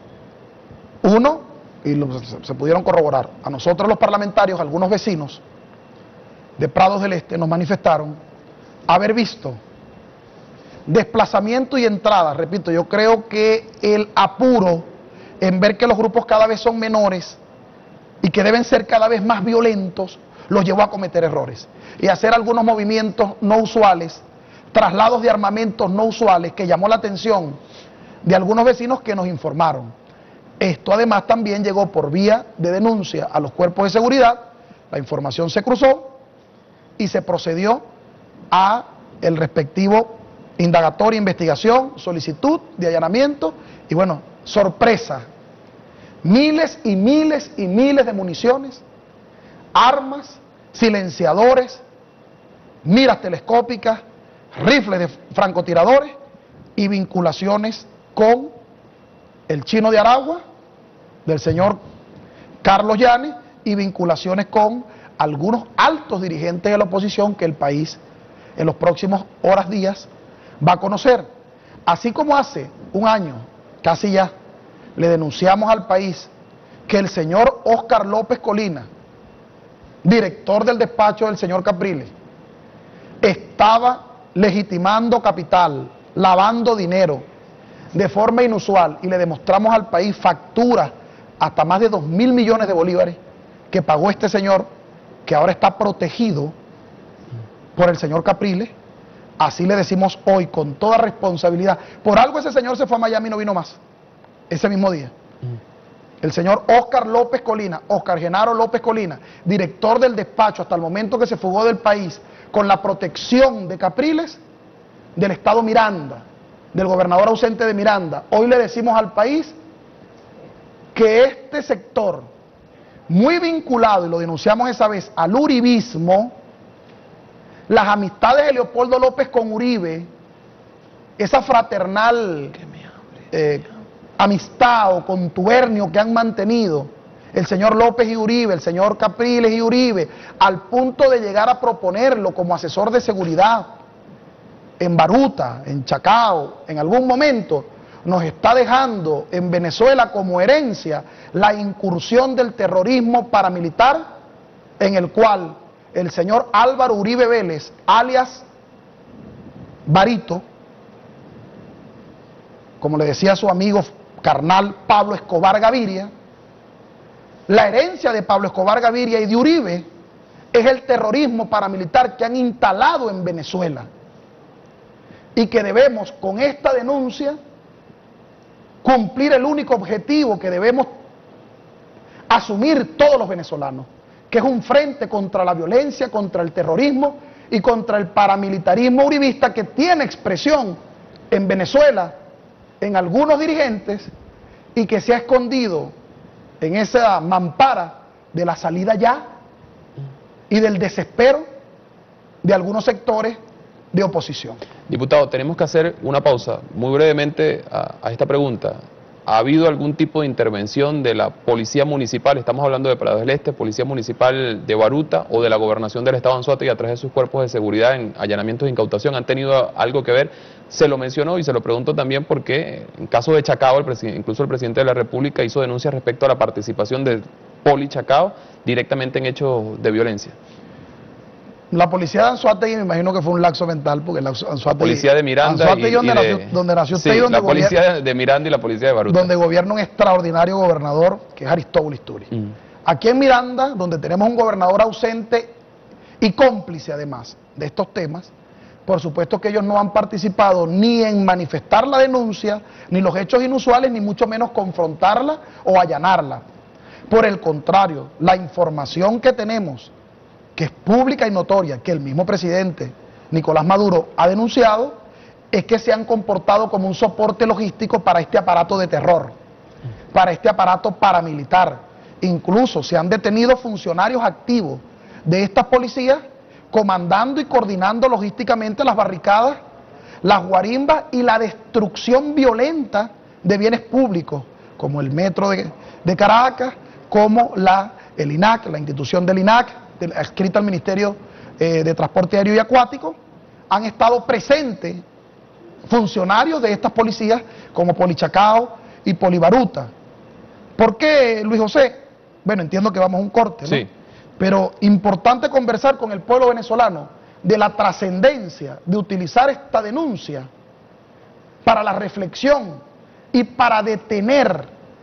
Uno, y lo, se, se pudieron corroborar, a nosotros los parlamentarios, algunos vecinos de Prados del Este nos manifestaron haber visto desplazamiento y entrada. Repito, yo creo que el apuro en ver que los grupos cada vez son menores y que deben ser cada vez más violentos, los llevó a cometer errores y hacer algunos movimientos no usuales, traslados de armamentos no usuales, que llamó la atención de algunos vecinos que nos informaron. Esto además también llegó por vía de denuncia a los cuerpos de seguridad, la información se cruzó y se procedió a el respectivo indagatoria, investigación, solicitud de allanamiento y bueno, sorpresa, miles y miles y miles de municiones, armas, silenciadores, miras telescópicas, rifles de francotiradores y vinculaciones con el Chino de Aragua, del señor Carlos Yanes, y vinculaciones con algunos altos dirigentes de la oposición que el país en los próximos horas, días, va a conocer. Así como hace un año, casi ya, le denunciamos al país que el señor Óscar López Colina, director del despacho del señor Capriles, estaba legitimando capital, lavando dinero de forma inusual, y le demostramos al país facturas hasta más de dos mil millones de bolívares que pagó este señor, que ahora está protegido por el señor Capriles. Así le decimos hoy con toda responsabilidad. Por algo ese señor se fue a Miami y no vino más ese mismo día. El señor Óscar López Colina, Óscar Genaro López Colina, director del despacho hasta el momento que se fugó del país con la protección de Capriles, del estado Miranda, del gobernador ausente de Miranda. Hoy le decimos al país que este sector, muy vinculado, y lo denunciamos esa vez, al uribismo, las amistades de Leopoldo López con Uribe, esa fraternal eh, amistad o contubernio que han mantenido el señor López y Uribe, el señor Capriles y Uribe, al punto de llegar a proponerlo como asesor de seguridad en Baruta, en Chacao, en algún momento, nos está dejando en Venezuela como herencia la incursión del terrorismo paramilitar, en el cual el señor Álvaro Uribe Vélez, alias Barito, como le decía su amigo carnal Pablo Escobar Gaviria, la herencia de Pablo Escobar Gaviria y de Uribe es el terrorismo paramilitar que han instalado en Venezuela, y que debemos con esta denuncia cumplir el único objetivo que debemos asumir todos los venezolanos, que es un frente contra la violencia, contra el terrorismo y contra el paramilitarismo uribista, que tiene expresión en Venezuela en algunos dirigentes y que se ha escondido en esa mampara de la salida ya y del desespero de algunos sectores de oposición. Diputado, tenemos que hacer una pausa muy brevemente a, a esta pregunta. ¿Ha habido algún tipo de intervención de la Policía Municipal, estamos hablando de Prados del Este, Policía Municipal de Baruta o de la Gobernación del Estado Anzoátegui a través de sus cuerpos de seguridad en allanamientos de incautación? ¿Han tenido algo que ver? Se lo mencionó y se lo pregunto también porque en caso de Chacao, el incluso el presidente de la República hizo denuncias respecto a la participación del Poli Chacao directamente en hechos de violencia. La policía de Anzoátegui, me imagino que fue un laxo mental, porque la Anzoátegui, policía de Miranda Anzoátegui y, donde, y de, nació, donde nació usted, sí, y donde la policía gobierna, de Miranda y la policía de Baruta, donde gobierna un extraordinario gobernador que es Aristóbulo Isturi. Mm. Aquí en Miranda, donde tenemos un gobernador ausente y cómplice además de estos temas, por supuesto que ellos no han participado ni en manifestar la denuncia, ni los hechos inusuales, ni mucho menos confrontarla o allanarla. Por el contrario, la información que tenemos, que es pública y notoria, que el mismo presidente Nicolás Maduro ha denunciado, es que se han comportado como un soporte logístico para este aparato de terror, para este aparato paramilitar. Incluso se han detenido funcionarios activos de estas policías comandando y coordinando logísticamente las barricadas, las guarimbas y la destrucción violenta de bienes públicos, como el metro de, de Caracas, como la, el I N A C, la institución del I N A C, adscrita al Ministerio eh, de Transporte Aéreo y Acuático. Han estado presentes funcionarios de estas policías como Polichacao y Polibaruta. ¿Por qué, Luis José? Bueno, entiendo que vamos a un corte, ¿no? Sí. Pero importante conversar con el pueblo venezolano de la trascendencia de utilizar esta denuncia para la reflexión y para detener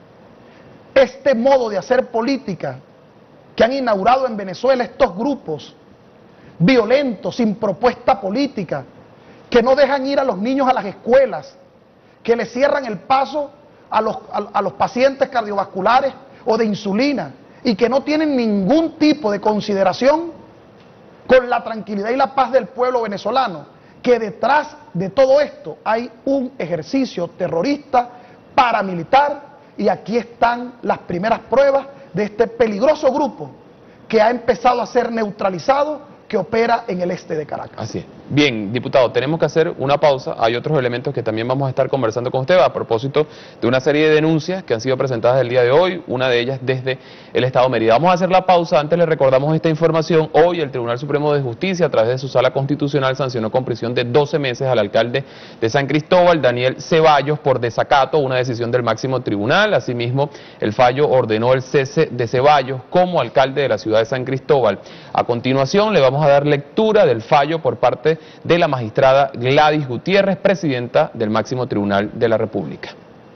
este modo de hacer política que han inaugurado en Venezuela estos grupos violentos, sin propuesta política, que no dejan ir a los niños a las escuelas, que le cierran el paso a los, a, a los pacientes cardiovasculares o de insulina, y que no tienen ningún tipo de consideración con la tranquilidad y la paz del pueblo venezolano, que detrás de todo esto hay un ejercicio terrorista, paramilitar, y aquí están las primeras pruebas de este peligroso grupo que ha empezado a ser neutralizado, que opera en el este de Caracas. Así es. Bien, diputado, tenemos que hacer una pausa. Hay otros elementos que también vamos a estar conversando con usted a propósito de una serie de denuncias que han sido presentadas el día de hoy, una de ellas desde el Estado de Mérida. Vamos a hacer la pausa. Antes le recordamos esta información. Hoy el Tribunal Supremo de Justicia, a través de su sala constitucional, sancionó con prisión de doce meses al alcalde de San Cristóbal, Daniel Ceballos, por desacato, una decisión del máximo tribunal. Asimismo, el fallo ordenó el cese de Ceballos como alcalde de la ciudad de San Cristóbal. A continuación, le vamos a dar lectura del fallo por parte de la magistrada Gladys Gutiérrez, presidenta del máximo tribunal de la República.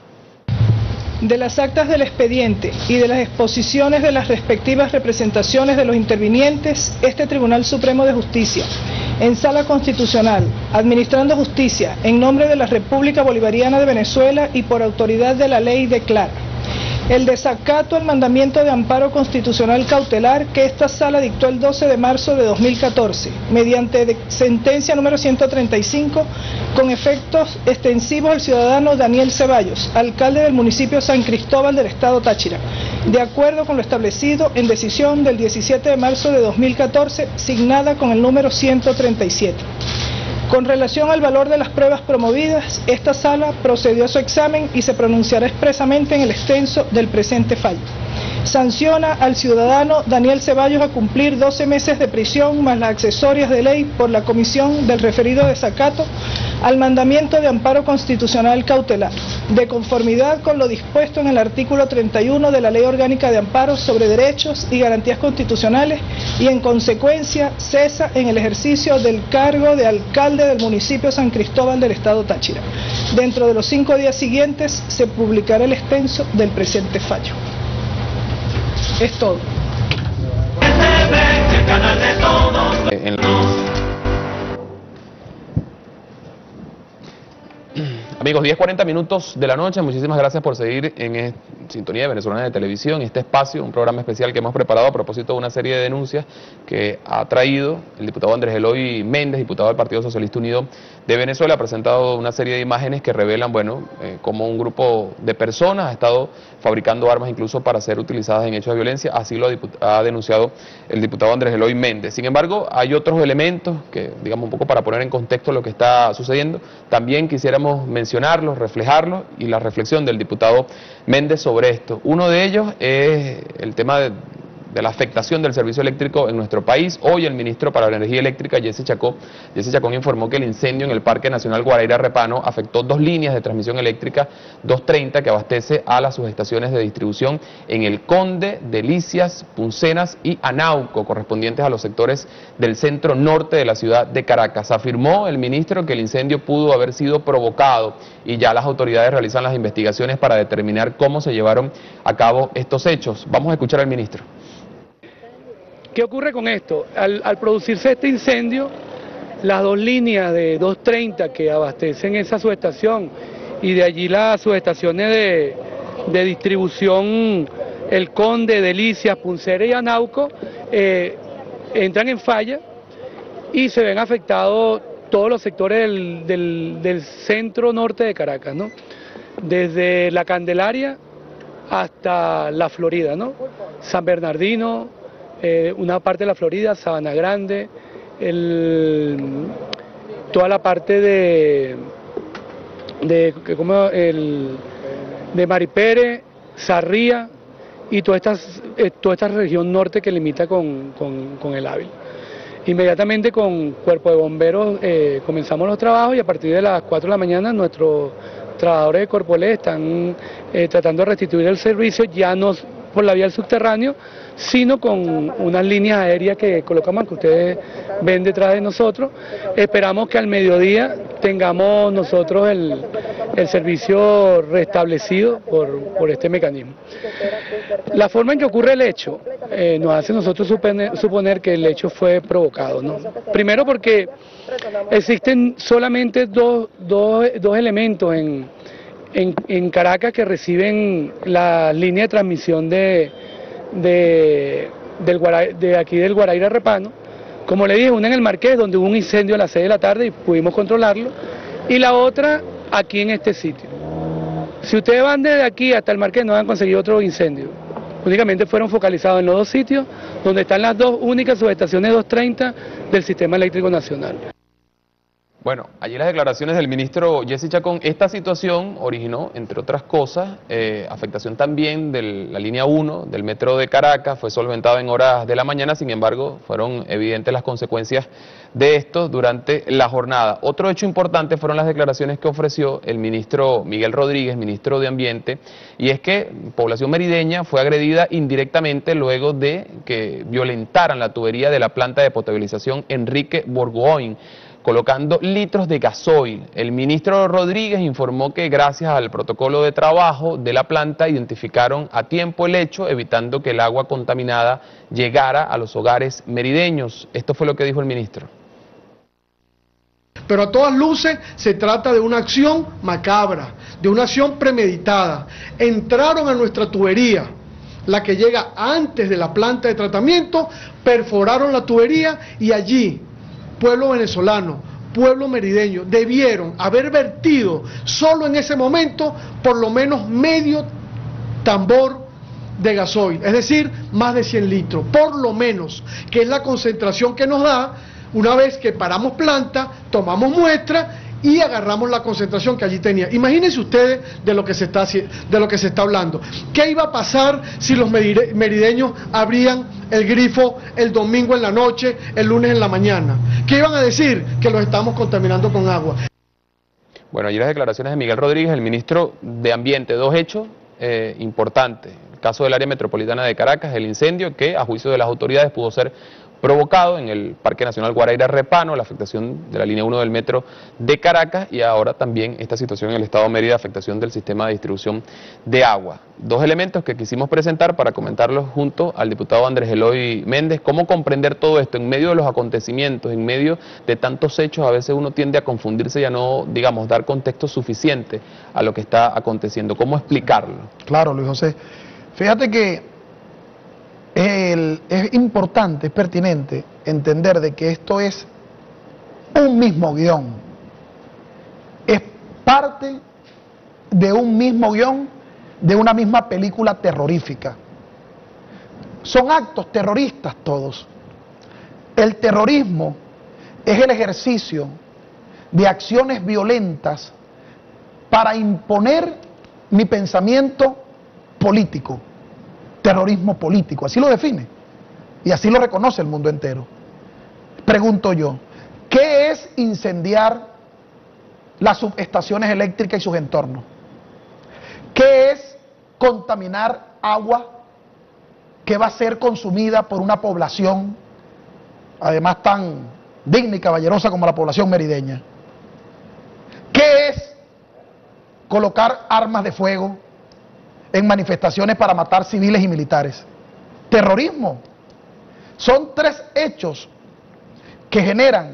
De las actas del expediente y de las exposiciones de las respectivas representaciones de los intervinientes, este Tribunal Supremo de Justicia, en sala constitucional, administrando justicia en nombre de la República Bolivariana de Venezuela y por autoridad de la ley, declara el desacato al mandamiento de amparo constitucional cautelar que esta sala dictó el doce de marzo de dos mil catorce, mediante sentencia número ciento treinta y cinco, con efectos extensivos al ciudadano Daniel Ceballos, alcalde del municipio San Cristóbal del estado Táchira, de acuerdo con lo establecido en decisión del diecisiete de marzo de dos mil catorce, signada con el número ciento treinta y siete. Con relación al valor de las pruebas promovidas, esta sala procedió a su examen y se pronunciará expresamente en el extenso del presente fallo. Sanciona al ciudadano Daniel Ceballos a cumplir doce meses de prisión más las accesorias de ley por la comisión del referido desacato al mandamiento de amparo constitucional cautelar, de conformidad con lo dispuesto en el artículo treinta y uno de la Ley Orgánica de Amparo sobre Derechos y Garantías Constitucionales, y en consecuencia cesa en el ejercicio del cargo de alcalde del municipio San Cristóbal del estado Táchira. Dentro de los cinco días siguientes se publicará el extenso del presente fallo. Es todo. En... Amigos, diez cuarenta minutos de la noche, muchísimas gracias por seguir en sintonía de Venezolana de Televisión, este espacio, un programa especial que hemos preparado a propósito de una serie de denuncias que ha traído el diputado Andrés Eloy Méndez, diputado del Partido Socialista Unido de Venezuela. Ha presentado una serie de imágenes que revelan, bueno, eh, cómo un grupo de personas ha estado fabricando armas incluso para ser utilizadas en hechos de violencia, así lo ha, ha denunciado el diputado Andrés Eloy Méndez. Sin embargo, hay otros elementos que, digamos, un poco para poner en contexto lo que está sucediendo, también quisiéramos mencionarlos, reflejarlos, y la reflexión del diputado Méndez sobre esto. Uno de ellos es el tema de, de la afectación del servicio eléctrico en nuestro país. Hoy el ministro para la Energía Eléctrica, Jesse Chacón, Jesse Chacón informó que el incendio en el Parque Nacional Guaraíra Repano afectó dos líneas de transmisión eléctrica doscientos treinta que abastece a las subestaciones de distribución en El Conde, Delicias, Puncenas y Anauco, correspondientes a los sectores del centro norte de la ciudad de Caracas. Afirmó el ministro que el incendio pudo haber sido provocado y ya las autoridades realizan las investigaciones para determinar cómo se llevaron a cabo estos hechos. Vamos a escuchar al ministro. ¿Qué ocurre con esto? Al, al producirse este incendio, las dos líneas de doscientos treinta que abastecen esa subestación y de allí las subestaciones de, de distribución El Conde, Delicias, Puncera y Anauco, eh, entran en falla y se ven afectados todos los sectores del, del, del centro norte de Caracas, ¿no? Desde La Candelaria hasta La Florida, ¿no? San Bernardino, eh, una parte de La Florida, Sabana Grande, el, toda la parte de, de, como el, de Maripere, Sarría y toda esta, eh, toda esta región norte que limita con, con, con el Ávila. Inmediatamente con Cuerpo de Bomberos eh, comenzamos los trabajos y a partir de las cuatro de la mañana nuestros trabajadores de Corpolé están eh, tratando de restituir el servicio, ya no por la vía del subterráneo, sino con unas líneas aéreas que colocamos, que ustedes ven detrás de nosotros. Esperamos que al mediodía tengamos nosotros el, el servicio restablecido por, por este mecanismo. La forma en que ocurre el hecho eh, nos hace nosotros suponer, suponer que el hecho fue provocado, ¿no? Primero porque existen solamente dos, dos, dos elementos en, en, en Caracas que reciben la línea de transmisión de, de, del Guaray, de aquí del Guaraíra Repano. Como le dije, una en el Marqués, donde hubo un incendio a las seis de la tarde y pudimos controlarlo, y la otra aquí en este sitio. Si ustedes van desde aquí hasta el Marqués no van a conseguir otro incendio. Únicamente fueron focalizados en los dos sitios donde están las dos únicas subestaciones doscientos treinta del Sistema Eléctrico Nacional. Bueno, allí las declaraciones del ministro Jesse Chacón. Esta situación originó, entre otras cosas, eh, afectación también de la línea uno del metro de Caracas, fue solventada en horas de la mañana, sin embargo, fueron evidentes las consecuencias de esto durante la jornada. Otro hecho importante fueron las declaraciones que ofreció el ministro Miguel Rodríguez, ministro de Ambiente, y es que población merideña fue agredida indirectamente luego de que violentaran la tubería de la planta de potabilización Enrique Borgoin, colocando litros de gasoil. El ministro Rodríguez informó que gracias al protocolo de trabajo de la planta identificaron a tiempo el hecho, evitando que el agua contaminada llegara a los hogares merideños. Esto fue lo que dijo el ministro. Pero a todas luces se trata de una acción macabra, de una acción premeditada. Entraron a nuestra tubería, la que llega antes de la planta de tratamiento, perforaron la tubería y allí pueblo venezolano, pueblo merideño, debieron haber vertido solo en ese momento por lo menos medio tambor de gasoil, es decir, más de cien litros, por lo menos, que es la concentración que nos da una vez que paramos planta, tomamos muestra y agarramos la concentración que allí tenía. Imagínense ustedes de lo que se está, de lo que se está hablando. ¿Qué iba a pasar si los merideños abrían el grifo el domingo en la noche, el lunes en la mañana? ¿Qué iban a decir? Que los estamos contaminando con agua. Bueno, allí las declaraciones de Miguel Rodríguez, el ministro de Ambiente. Dos hechos eh, importantes. El caso del área metropolitana de Caracas, el incendio que a juicio de las autoridades pudo ser provocado en el Parque Nacional Guaraíra Repano, la afectación de la línea uno del metro de Caracas y ahora también esta situación en el estado de Mérida, afectación del sistema de distribución de agua. Dos elementos que quisimos presentar para comentarlos junto al diputado Andrés Eloy Méndez. ¿Cómo comprender todo esto en medio de los acontecimientos, en medio de tantos hechos? A veces uno tiende a confundirse y a no, digamos, dar contexto suficiente a lo que está aconteciendo. ¿Cómo explicarlo? Claro, Luis José. Fíjate que El, es importante, es pertinente entender de que esto es un mismo guión, es parte de un mismo guión, de una misma película terrorífica. Son actos terroristas todos. El terrorismo es el ejercicio de acciones violentas para imponer mi pensamiento político. Terrorismo político, así lo define. y así lo reconoce el mundo entero. Pregunto yo, ¿qué es incendiar las subestaciones eléctricas y sus entornos? ¿Qué es contaminar agua que va a ser consumida por una población, además tan digna y caballerosa como la población merideña? ¿Qué es colocar armas de fuego en manifestaciones para matar civiles y militares? Terrorismo. Son tres hechos que generan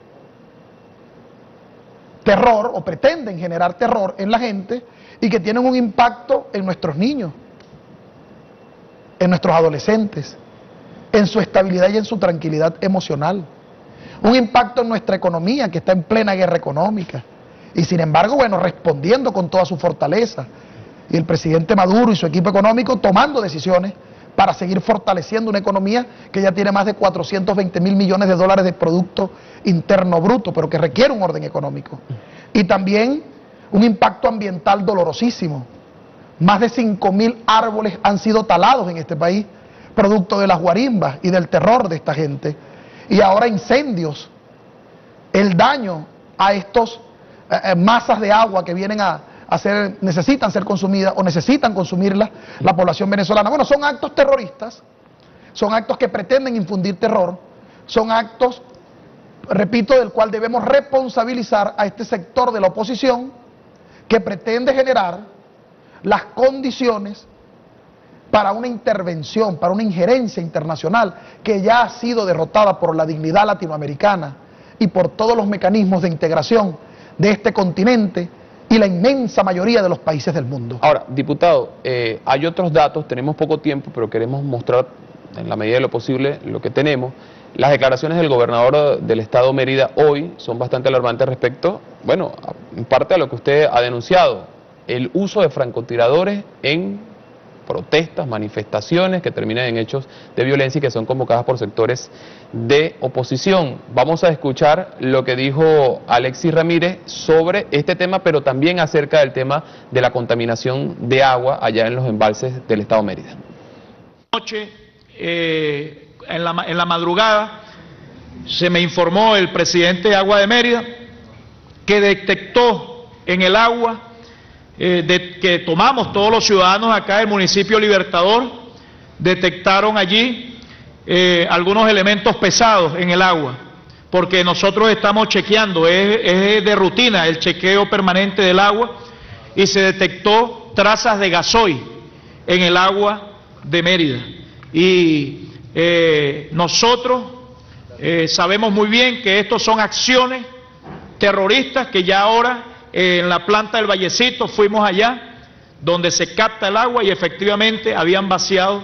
terror o pretenden generar terror en la gente y que tienen un impacto en nuestros niños, en nuestros adolescentes, en su estabilidad y en su tranquilidad emocional. Un impacto en nuestra economía que está en plena guerra económica. Y sin embargo, bueno, respondiendo con toda su fortaleza. Y el presidente Maduro y su equipo económico tomando decisiones para seguir fortaleciendo una economía que ya tiene más de cuatrocientos veinte mil millones de dólares de Producto Interno Bruto, pero que requiere un orden económico. Y también un impacto ambiental dolorosísimo. Más de cinco mil árboles han sido talados en este país, producto de las guarimbas y del terror de esta gente. Y ahora incendios, el daño a estos eh, masas de agua que vienen a, a ser, necesitan ser consumidas o necesitan consumirlas la población venezolana. Bueno, son actos terroristas, son actos que pretenden infundir terror, son actos, repito, del cual debemos responsabilizar a este sector de la oposición que pretende generar las condiciones para una intervención, para una injerencia internacional que ya ha sido derrotada por la dignidad latinoamericana y por todos los mecanismos de integración de este continente y la inmensa mayoría de los países del mundo. Ahora, diputado, eh, hay otros datos, tenemos poco tiempo, pero queremos mostrar en la medida de lo posible lo que tenemos. Las declaraciones del gobernador del estado Mérida hoy son bastante alarmantes respecto, bueno, en parte a lo que usted ha denunciado, el uso de francotiradores en protestas, manifestaciones que terminan en hechos de violencia y que son convocadas por sectores de oposición. Vamos a escuchar lo que dijo Alexis Ramírez sobre este tema, pero también acerca del tema de la contaminación de agua allá en los embalses del estado Mérida. Anoche, eh, en, la, en la madrugada, se me informó el presidente de Agua de Mérida que detectó en el agua Eh, de, que tomamos todos los ciudadanos acá del municipio Libertador, detectaron allí eh, algunos elementos pesados en el agua, porque nosotros estamos chequeando, es, es de rutina el chequeo permanente del agua, y se detectó trazas de gasoil en el agua de Mérida. Y eh, nosotros eh, sabemos muy bien que estos son acciones terroristas que ya ahora en la planta del Vallecito fuimos allá, donde se capta el agua y efectivamente habían vaciado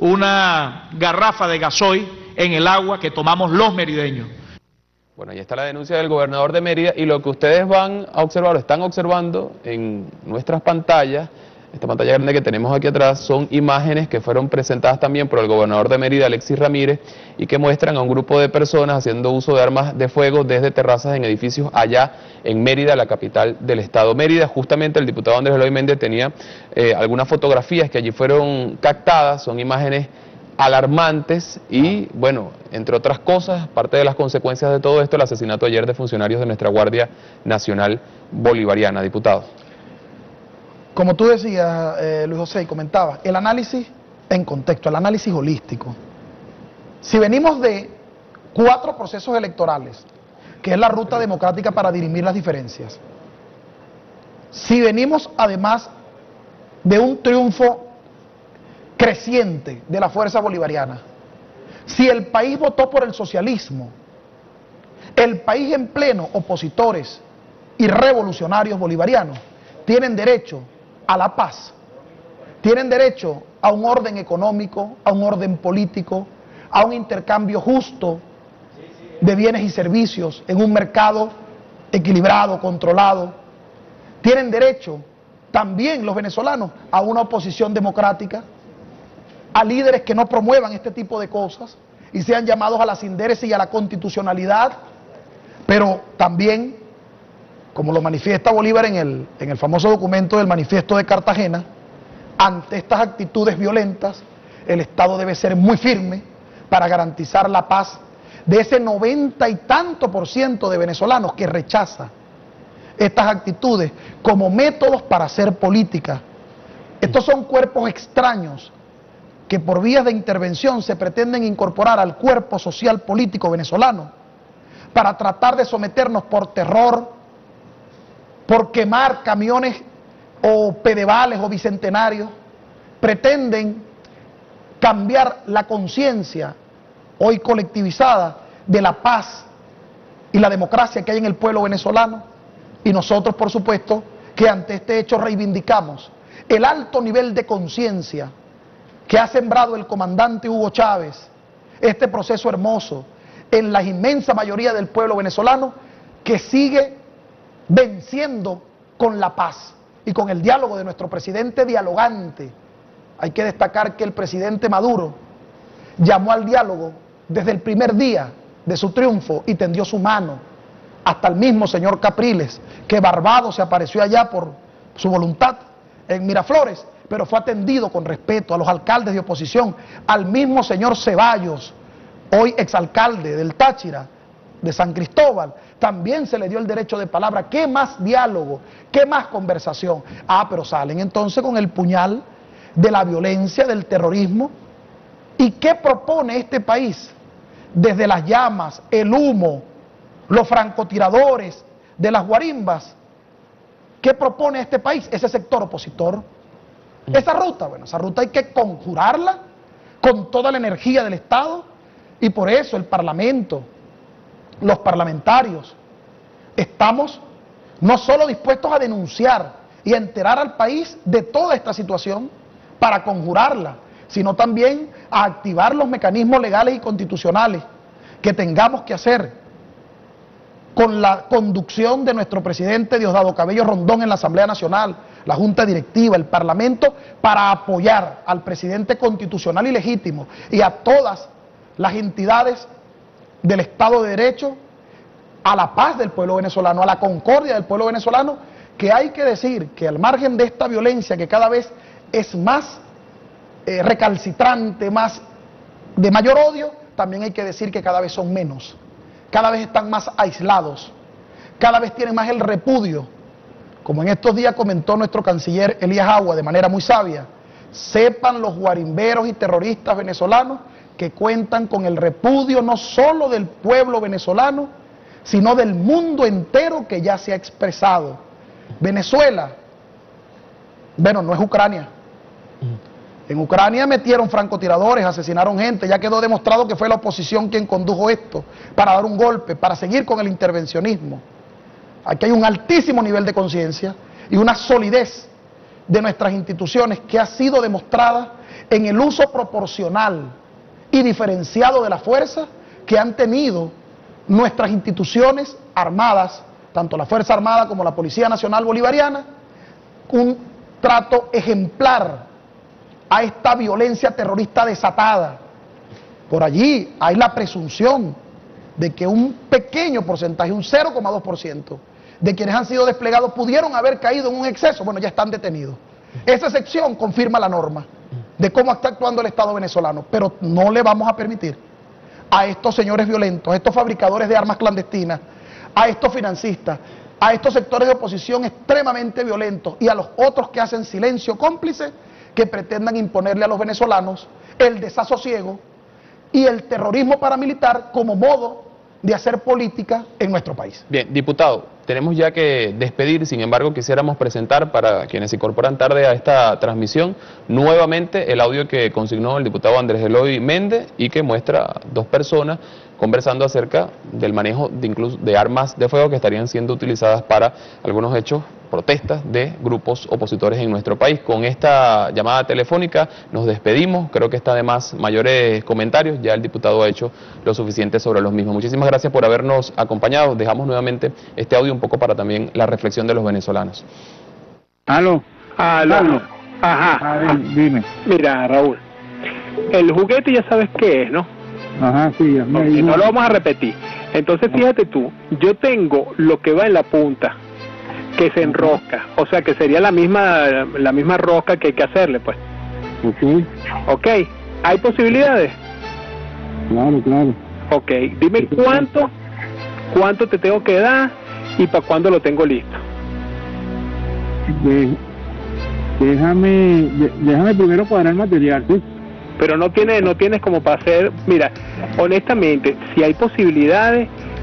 una garrafa de gasoil en el agua que tomamos los merideños. Bueno, ahí está la denuncia del gobernador de Mérida y lo que ustedes van a observar o están observando en nuestras pantallas, esta pantalla grande que tenemos aquí atrás, son imágenes que fueron presentadas también por el gobernador de Mérida, Alexis Ramírez, y que muestran a un grupo de personas haciendo uso de armas de fuego desde terrazas en edificios allá en Mérida, la capital del estado Mérida. Justamente el diputado Andrés Eloy Méndez tenía eh, algunas fotografías que allí fueron captadas, son imágenes alarmantes y, bueno, entre otras cosas, parte de las consecuencias de todo esto, el asesinato ayer de funcionarios de nuestra Guardia Nacional Bolivariana. Diputado. Como tú decías, eh, Luis José, y comentabas, el análisis en contexto, el análisis holístico. Si venimos de cuatro procesos electorales, que es la ruta democrática para dirimir las diferencias, si venimos además de un triunfo creciente de la fuerza bolivariana, si el país votó por el socialismo, el país en pleno, opositores y revolucionarios bolivarianos, tienen derecho a la paz, tienen derecho a un orden económico, a un orden político, a un intercambio justo de bienes y servicios en un mercado equilibrado, controlado. Tienen derecho también los venezolanos a una oposición democrática, a líderes que no promuevan este tipo de cosas y sean llamados a la sindéresis y a la constitucionalidad, pero también, como lo manifiesta Bolívar en el, en el famoso documento del Manifiesto de Cartagena, ante estas actitudes violentas, el Estado debe ser muy firme, para garantizar la paz de ese noventa y tanto por ciento de venezolanos que rechaza estas actitudes como métodos para hacer política. Estos son cuerpos extraños que por vías de intervención se pretenden incorporar al cuerpo social político venezolano para tratar de someternos por terror, por quemar camiones o pedevales o bicentenarios. Pretenden cambiar la conciencia hoy colectivizada de la paz y la democracia que hay en el pueblo venezolano, y nosotros, por supuesto, que ante este hecho reivindicamos el alto nivel de conciencia que ha sembrado el comandante Hugo Chávez, este proceso hermoso en la inmensa mayoría del pueblo venezolano, que sigue venciendo con la paz y con el diálogo de nuestro presidente dialogante. Hay que destacar que el presidente Maduro llamó al diálogo desde el primer día de su triunfo y tendió su mano hasta el mismo señor Capriles, que barbado se apareció allá por su voluntad en Miraflores, pero fue atendido con respeto a los alcaldes de oposición, al mismo señor Ceballos, hoy exalcalde del Táchira, de San Cristóbal, también se le dio el derecho de palabra. ¿Qué más diálogo? ¿Qué más conversación? Ah, pero salen entonces con el puñal de la violencia, del terrorismo. ¿Y qué propone este país? Desde las llamas, el humo, los francotiradores de las guarimbas, ¿qué propone este país? Ese sector opositor. Esa ruta, bueno, esa ruta hay que conjurarla con toda la energía del Estado, y por eso el Parlamento, los parlamentarios, estamos no solo dispuestos a denunciar y a enterar al país de toda esta situación para conjurarla, sino también a activar los mecanismos legales y constitucionales que tengamos que hacer con la conducción de nuestro presidente Diosdado Cabello Rondón en la Asamblea Nacional, la Junta Directiva, el Parlamento, para apoyar al presidente constitucional y legítimo y a todas las entidades del Estado de Derecho, a la paz del pueblo venezolano, a la concordia del pueblo venezolano, que hay que decir que al margen de esta violencia que cada vez es más eh, recalcitrante, más de mayor odio, también hay que decir que cada vez son menos, cada vez están más aislados, cada vez tienen más el repudio. Como en estos días comentó nuestro canciller Elías Agua de manera muy sabia, sepan los guarimberos y terroristas venezolanos que cuentan con el repudio no solo del pueblo venezolano, sino del mundo entero, que ya se ha expresado. Venezuela, bueno, no es Ucrania. En Ucrania metieron francotiradores, asesinaron gente, ya quedó demostrado que fue la oposición quien condujo esto, para dar un golpe, para seguir con el intervencionismo. Aquí hay un altísimo nivel de conciencia y una solidez de nuestras instituciones que ha sido demostrada en el uso proporcional y diferenciado de la fuerza que han tenido nuestras instituciones armadas, tanto la Fuerza Armada como la Policía Nacional Bolivariana, un trato ejemplar a esta violencia terrorista desatada. Por allí hay la presunción de que un pequeño porcentaje, un cero coma dos por ciento de quienes han sido desplegados pudieron haber caído en un exceso. Bueno, ya están detenidos. Esa excepción confirma la norma de cómo está actuando el Estado venezolano, pero no le vamos a permitir a estos señores violentos, a estos fabricadores de armas clandestinas, a estos financistas, a estos sectores de oposición extremadamente violentos y a los otros que hacen silencio cómplice, que pretendan imponerle a los venezolanos el desasosiego y el terrorismo paramilitar como modo de hacer política en nuestro país. Bien, diputado, tenemos ya que despedir, sin embargo quisiéramos presentar para quienes se incorporan tarde a esta transmisión nuevamente el audio que consignó el diputado Andrés Eloy Méndez y que muestra a dos personas conversando acerca del manejo de, incluso de armas de fuego que estarían siendo utilizadas para algunos hechos, protestas de grupos opositores en nuestro país. Con esta llamada telefónica nos despedimos, creo que está de más mayores comentarios, ya el diputado ha hecho lo suficiente sobre los mismos. Muchísimas gracias por habernos acompañado, dejamos nuevamente este audio un poco para también la reflexión de los venezolanos. Aló. Aló. Aló. Ajá. A ver, dime. Mira, Raúl, el juguete ya sabes qué es, ¿no? Ajá, sí, ya me Okay, dijo. no lo vamos a repetir. Entonces fíjate tú, yo tengo lo que va en la punta, que se enrosca, o sea que sería la misma la misma rosca que hay que hacerle, pues. Ok. Ok, ¿hay posibilidades? Claro, claro. Ok, dime cuánto, cuánto te tengo que dar y para cuándo lo tengo listo. De, déjame, de, déjame primero cuadrar el material, ¿sí? Pero no tienes, no tienes como para hacer, mira, honestamente, si hay posibilidades,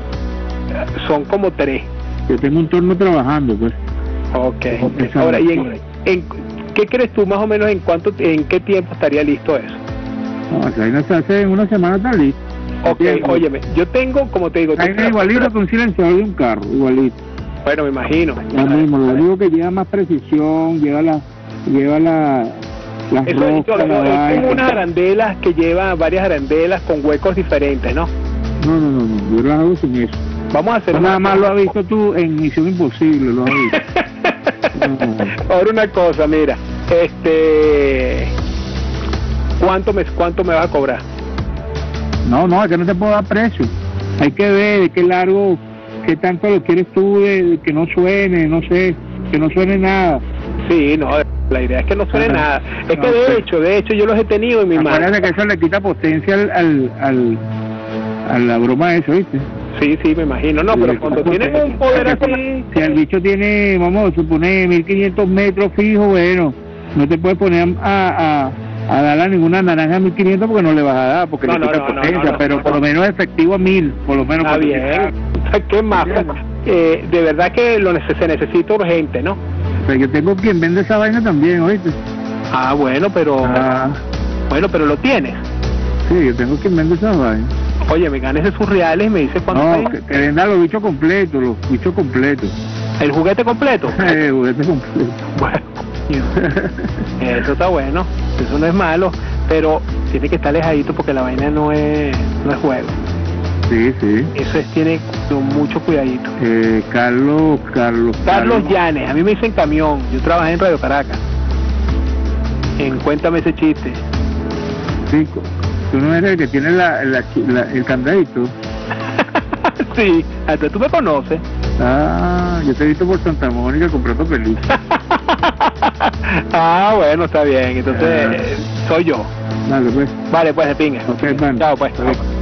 son como tres. Yo tengo un turno trabajando, pues. Ok. Exacto. Ahora, ¿y en, en qué crees tú más o menos en cuánto, en qué tiempo estaría listo eso? No, esa vaina se hace en una semana tan listo. Ok, óyeme, yo tengo, como te digo... Hay igualito que un silenciador de un carro, igualito. Bueno, me imagino. Lo mismo, lo único que lleva más precisión, lleva la... lleva la... las Eso, roscas, eso, la eso, es vaina. como unas arandelas que lleva varias arandelas con huecos diferentes, ¿no? No, no, no, no, yo lo hago sin eso. Vamos a hacer Eso una nada más cosa. lo has visto tú en Misión Imposible, lo has visto. No. Ahora una cosa, mira, este... ¿Cuánto me, cuánto me vas a cobrar? No, no, es que no te puedo dar precio. Hay que ver de qué largo, qué tanto lo quieres tú, de, de que no suene, no sé, que no suene nada. Sí, no, la idea es que no suene Ajá. nada. Es No, que de pues. hecho, de hecho yo los he tenido en mi mano. Acuérdate que eso le quita potencia al, al, al a la broma esa, ¿viste? Sí, sí, me imagino. No, pero cuando tienen un poder así... Si el bicho tiene, vamos a suponer, mil quinientos metros fijo, bueno, no te puedes poner a, a, a darle a ninguna naranja a mil quinientos porque no le vas a dar, porque No, le no, quita no, no, potencia, no, no, pero no, por no. lo menos efectivo a mil, por lo menos. Está para que bien. sea. ¿Qué más? Eh, de verdad que lo nece- se necesita urgente, ¿no? Pero yo tengo quien vende esa vaina también, ¿oíste? Ah, bueno, pero... Ah, Bueno, pero lo tienes. sí, yo tengo quien vende esa vaina. Oye, me ganes sus reales y me dice cuánto No, está que, ahí. que venda los bichos completos, los bichos completos. ¿El juguete completo? Eh, juguete completo. Bueno, eso está bueno, eso no es malo, pero tiene que estar alejadito porque la vaina no es, no es juego. Sí, sí. Eso es, tiene con mucho cuidadito. Eh, Carlos, Carlos, Carlos Llanes, a mí me dicen camión, yo trabajé en Radio Caracas. En Cuéntame ese chiste. Sí, tú no eres el que tiene la, la, la- el candadito. Sí, hasta tú me conoces. Ah, yo te he visto por Santa Mónica comprando películas. Ah, bueno, está bien, entonces Ah. eh, soy yo. Dale, pues. Vale, pues de pinga. Ok, man. Chao, pues. Ok.